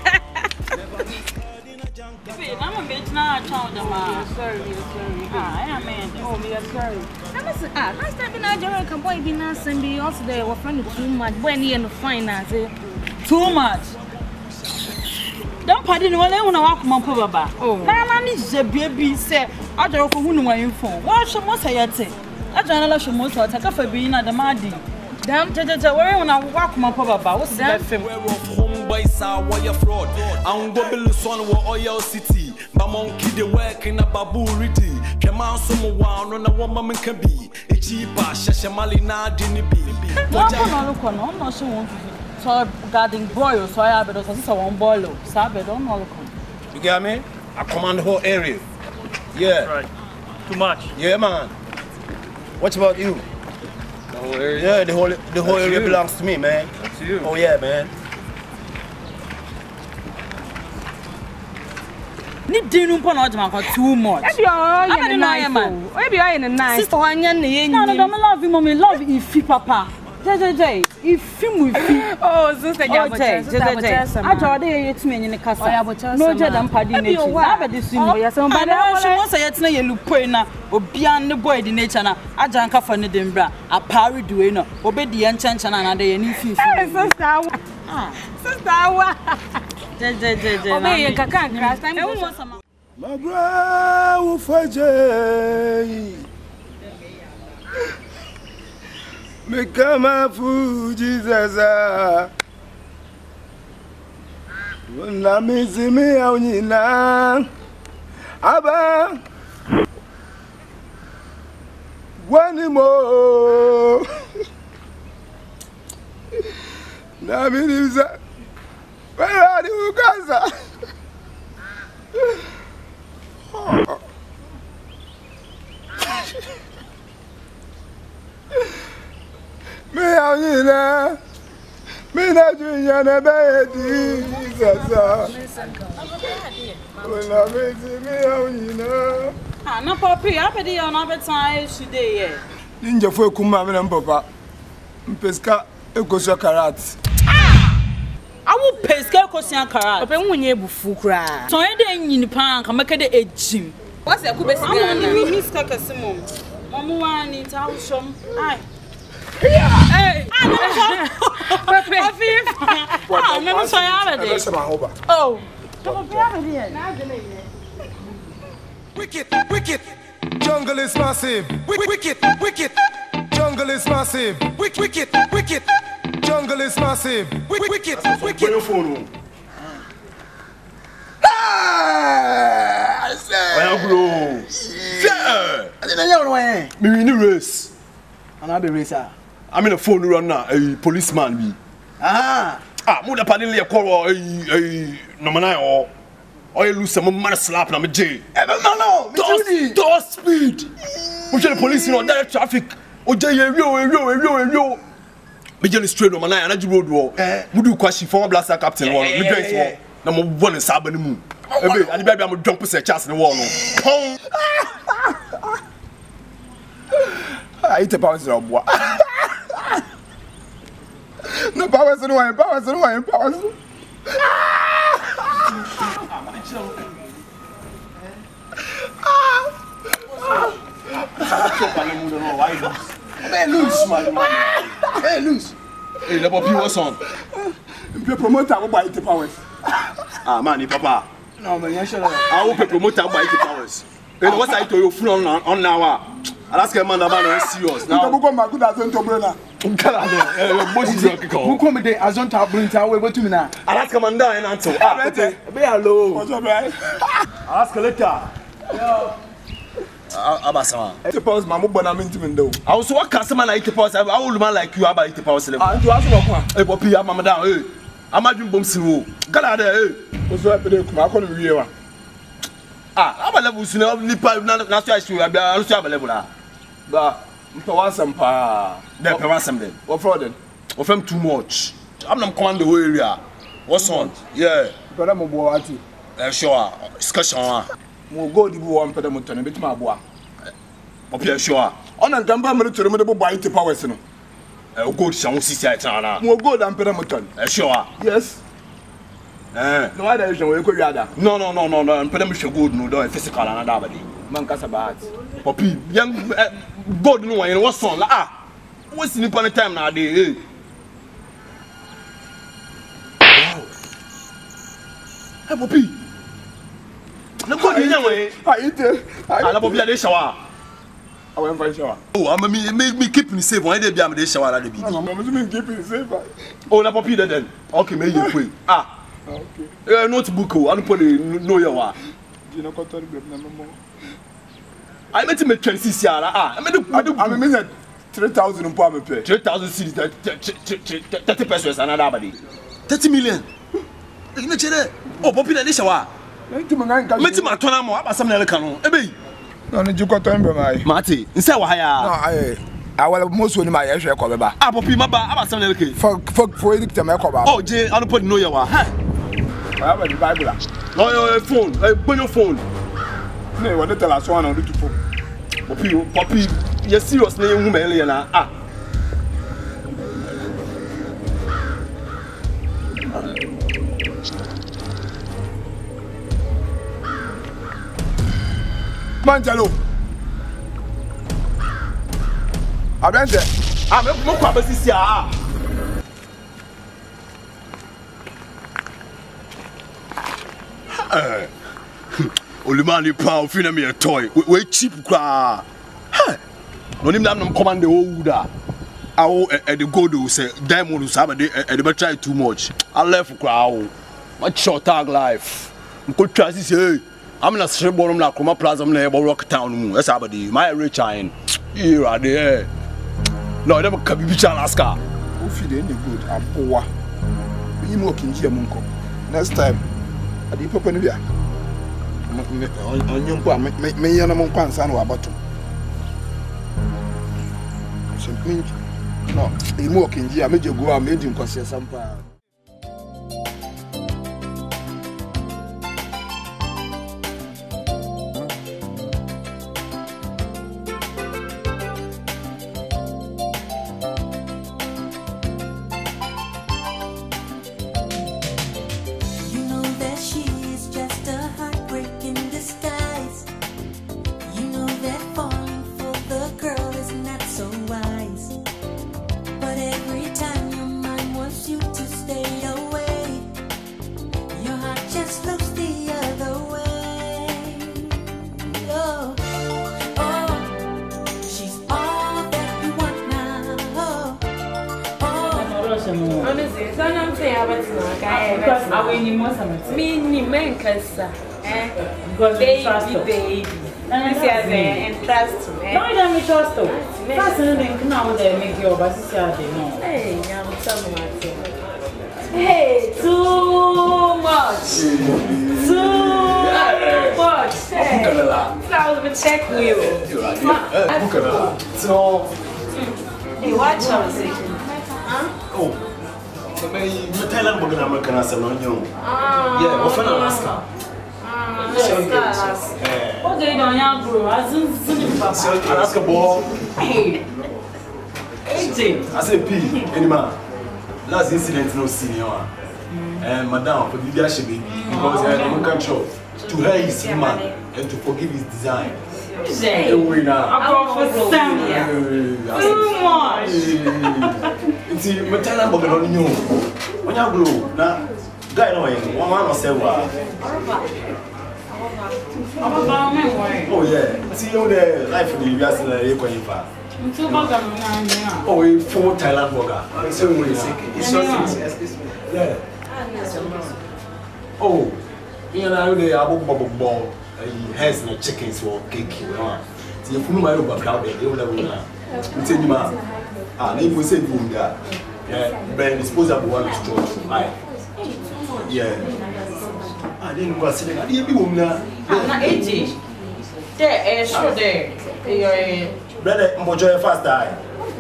I'm a bitch now, child. Sorry, sorry. Ah, I am man. Oh, me sorry. Ah, last time in Nigeria, can boy be nice and be also there. We're friendly too much. When he in the finance, too much. Don't pardon me. When I want to walk, my poor baba. Oh, now I need the baby. Say, I don't know who my info. What should most say? I don't know. Should most take off a being at the Madi. Damn, Jaja, where when I walk, my poor baba. What's that film? By sa wire fraud and go bill son wo oil city ba monkey the work in a baburiti kema so mo wa no na wo mam kan bi e cheaper sheshe mali na di ni bi no no look no no so won so garden boy so I be so so one boy so be don't no look you get me I command the whole area yeah right too much yeah man what about you the whole area yeah the whole the whole area you. belongs to me man that's you oh yeah man ni dinu mpo na ojima ko too much e bi o ye na ya man e bi o ye na sister wanya na ye no no no me love you mommy love ifi papa jejeje ifi mu ifi oh sister ja bocha sister bocha ajo de ye tumi enye ne kasa no je da mpa di nature na be de su mu ya so ba na so mo say yetna ye lupoi na obia ne boy di nature na aja nka fa ne dembra apari duwe no obedi ye nchancha na na de ye ni ifi ifi sister ah sister wa je je je je o be kaka crash time go sama magra wo faje Me kama fu Jesus ah. Na mizimi ya unyina aba wani mo na miniza wani ukaza me ya unyina Mina junya na bedi sasa. Wala mezi me awina. Ah na papi, apedi ya na betan today ye. Ninja fo kuma me na papa. Mpeska ekoso karat. Awu peska ekoso karat. Papa nwunye ebufu kra. So ye de nyini pan ka make de ejim. What's e kubesi na na. Mi miss ka kasimom. Momu wani ta ushom. Ai. Hey! Pepe! Ah, I'm sorry, I'm ready. Oh! Wicked, wicked, jungle is massive. Wicked, wicked, jungle is massive. Wicked, wicked, jungle is massive. Wicked, wicked. Ah! I say, bro. Yeah. I didn't know why. Me win the race. And I be racer. I'm in a phone run now, a policeman be. Ah, ah, more than paddy a quarrel, a no man or or you lose some man slap na me J. No, no, no, door speed. We should the police, you know, direct traffic. Oh, J, you, you, you, you, you. Me just straight on my line, and I road war. We do question for blaster captain one. We drink one. Number one in Sabani moon. Baby, and the baby I'm drunk with a chance in the wall. I eat a pound of what? No powers and wine, powers and wine, powers. Hey, loose, man. Hey, loose. Hey, the Bobby was on. You promote our body to powers. Ah, man, papa. No, man, you should I will promote our body to powers. And what's I told you from on now? I ask a man about no serious. Now, who come good as on to Bruna? Your boss is your kicker. Who come there as on to Bruna? Wait, to me now. I ask a man down and answer. Ah, be hello. What's up, man? I ask a letter. Yo. Abasama. I suppose Mamu Bonaminti window. I also what customer like to pass. I will man like you about it to pass. Ah, to ask what? Hey, Poppy, I'm a down. Hey, I'm a dream bomb slow. Get out there. What's up, Pedro? I can't hear you. Ah, I'm a level soon. I'm not sure I should have a level. But Mpawasam pa. Then Pawasam then. What for then? Of them too much. I'm not command the whole area. What's on? Yeah. But I'm a boati. Uh, sure. Discussion. Mo go di bo am peda mo tane beti ma boa. Popi sure. On an gamba me to me bo buy te powers no. Uh, go to some sisi I na. Mo go dan peda mo tane. Uh, sure. Yes. Eh. No other reason we ko wiada. No no no no no. Peda mo hwe gold no do physical na da ba di. Man kasa ba art. Popi, young God no one what's on ah. What's in the time now dey? Wow. Hey Popi. No go dey way. I eat it. I na Popi dey shower. I went for shower. Oh, I'm me make me keep me safe. Why dey be am dey shower dey be? No, no, me keep me safe. Oh, na Popi dey then. Okay, me you pay. Ah. Okay. Eh, notebook o, anu put know your wa. You know got to be na mo. I met him at twenty-six years. Ah, I met him. I mean, at three thousand pound me pay. Three thousand cities, thirty pesos another body. Thirty million. You know, chere. Oh, popular this shower. Let me go. Met him at twenty more. Aba some na lekano. Ebe. No, ni juko to mbe mai. Mati, nse wa haya. No, I. I will most when my yehwe ko beba. Ah, popi maba. Aba some na leke. For for for edict me ko ba. Oh, je, anu put know your wa. Ha. I have the Bible. No, your phone. Eh, bring your phone. Ne, what the tell us one on the phone. Poppy, Poppy, you're serious, na young woman, na ah. Manjalo. Abente. Ah, me mo kwa basisi ah. Eh. Olimani pa ofina me a toy. We cheap kwa. Ha. No nim nam nam command the old da. I will at the go to say diamond to have a never try too much. I left for crowd. What short tag life? I'm going to say, I'm not sure about like Chroma Plaza, I'm never rock town. That's how my rich iron. Here are there. No, I never can be Alaska. Who feed any good? I'm poor. You know, King Munko. Next time, I did pop in there. On your part, me and among pants and about to. No, you more King G. I made you go and made him consider some power. Because baby, baby. And trust me. No, I don't trust you. That's something now they make your basis. Hey, I'm so much. Hey, too much. Too much. Hey, I was check you. So, hey, watch out. Oh. So, me, me Thailand bugan American as a non-young. Yeah, we're from Alaska. What do you know, young bro? I didn't Alaska ball. Hey, eighteen. I said, P, any man. Last incident, no senior. And Madame, for the should be because I don't control. To her is human and to forgive his design. Hey, I go for Zambia. Too much. See, my Thailand bugan on you. When you blow, now, guy, no, one man or several. Oh yeah, see you the life of the U S in the Equanifa. Oh, we four Thailand burger. So we it's excuse me. Yeah. Oh, you know the abu bubble ball. He has no chickens or cake. See, if you know about crowd, they will have one. Tell you, man. Ah, if we say boom, yeah, but disposable one is strong. Aye. Yeah. I didn't go sitting. I didn't be woman. Not eighty. There, eh, sure there. You're brother, I'm enjoying fast die.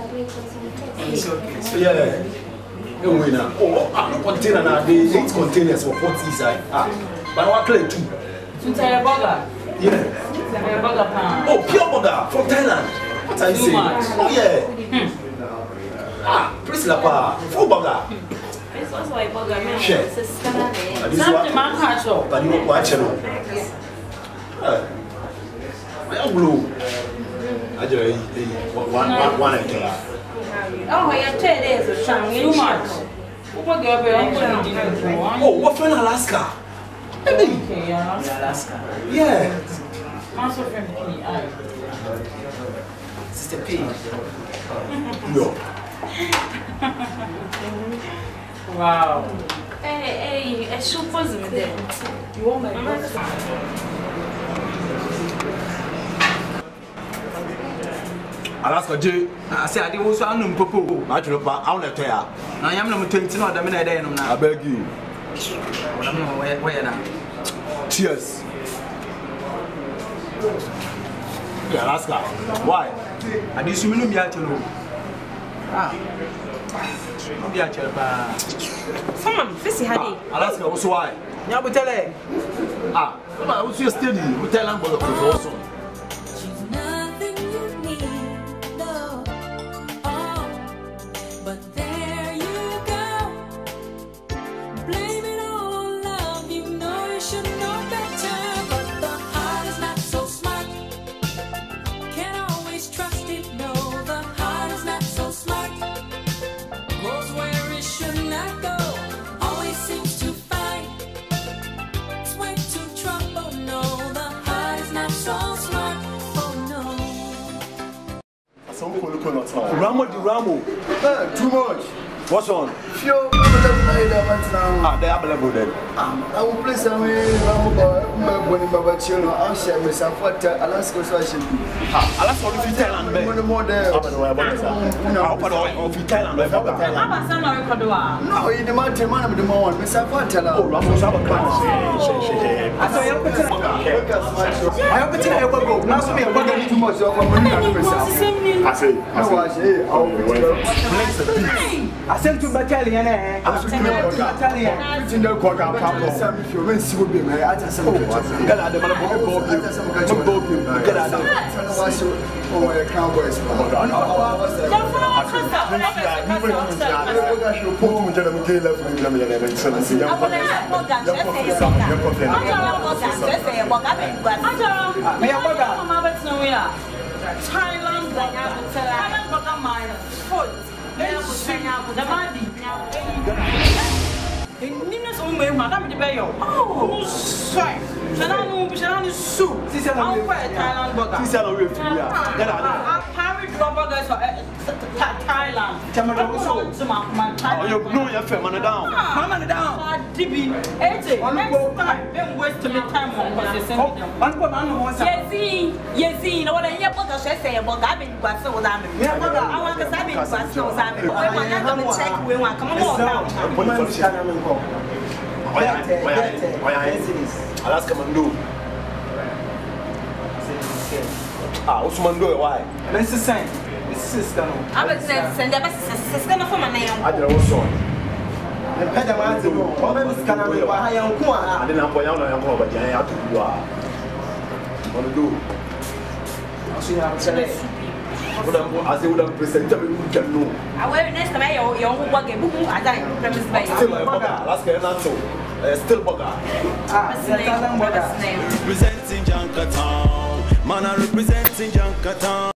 Yeah. You win now. Oh, I'm not container now. They eight containers for forty inside. Ah, but I clear two. Two Thai burger. Yeah. Thai burger pan. Oh, pure burger from Thailand. What are you saying? Oh yeah. Ah, please la pa. Full burger. That's why burger man. Share. Something man catch up. But you don't watch it. I am blue. I just one one one and two. Oh, I have ten days of time. Too much. Oh, what from Alaska? Okay, Alaska. Yeah. Master from P I. Sister P. No. Wow. Hey, hey, I should pause me there. You want my Alaska J. I say I didn't want to know Popo. I don't know. I want to tell you. I am not twenty. No, I beg you. I don't know where where now. Cheers. Yeah, Alaska. Why? I didn't see me at you. Ah. Be at you. Someone, Fissy Haddy. Alaska, also why? Yeah, but tell her. Ah, I was just steady. We tell them about the also. So Ramo di Ramo. Uh, too much. What's on? Yo, ah, they are available then. I will play some Ramo when my children. I'll share with some what Alaska Session. Ah, Alaska of Thailand. More there. Of Thailand. No, in the mountain, man of the morning, Miss Afatala. Oh, Ramos, I have a tell you what go. Now, some of you too much of a I say, I say, I sent to battalion, eh? I sent to battalion. It's in the Quagga Papa. Some if you win, see what be my atas. Get out of the Bob, get out of the oh, the Cowboys. Thailand, Thailand got a minus. Foot. The body. In minutes only, Madame de Bayo. Oh, sorry. Shannon, Shannon is soup. This is a Thailand burger. This is a real food. Harry burgers for Thailand. Oh, you blew your family down. Mama down. D B. eighty. Next time, then waste to make time on what they send them. Yes, yes, no one here put a say about that. I want to say it was no Zambia. I want to check we want come on. Alaska Mando. Ah, what's Mando? Why? Let's send. This is the I was send the best system for my name. I don't know. The pedal to go. How many scanner will I am going? I didn't have a number, but I have to do. What to do? I'll see how to as they would have presented, we can know. I will next time I own your work a book. I died premise by still a bugger. Last year, not so. Still bugger. Representing Jankatown. Man, I representing Jankatown.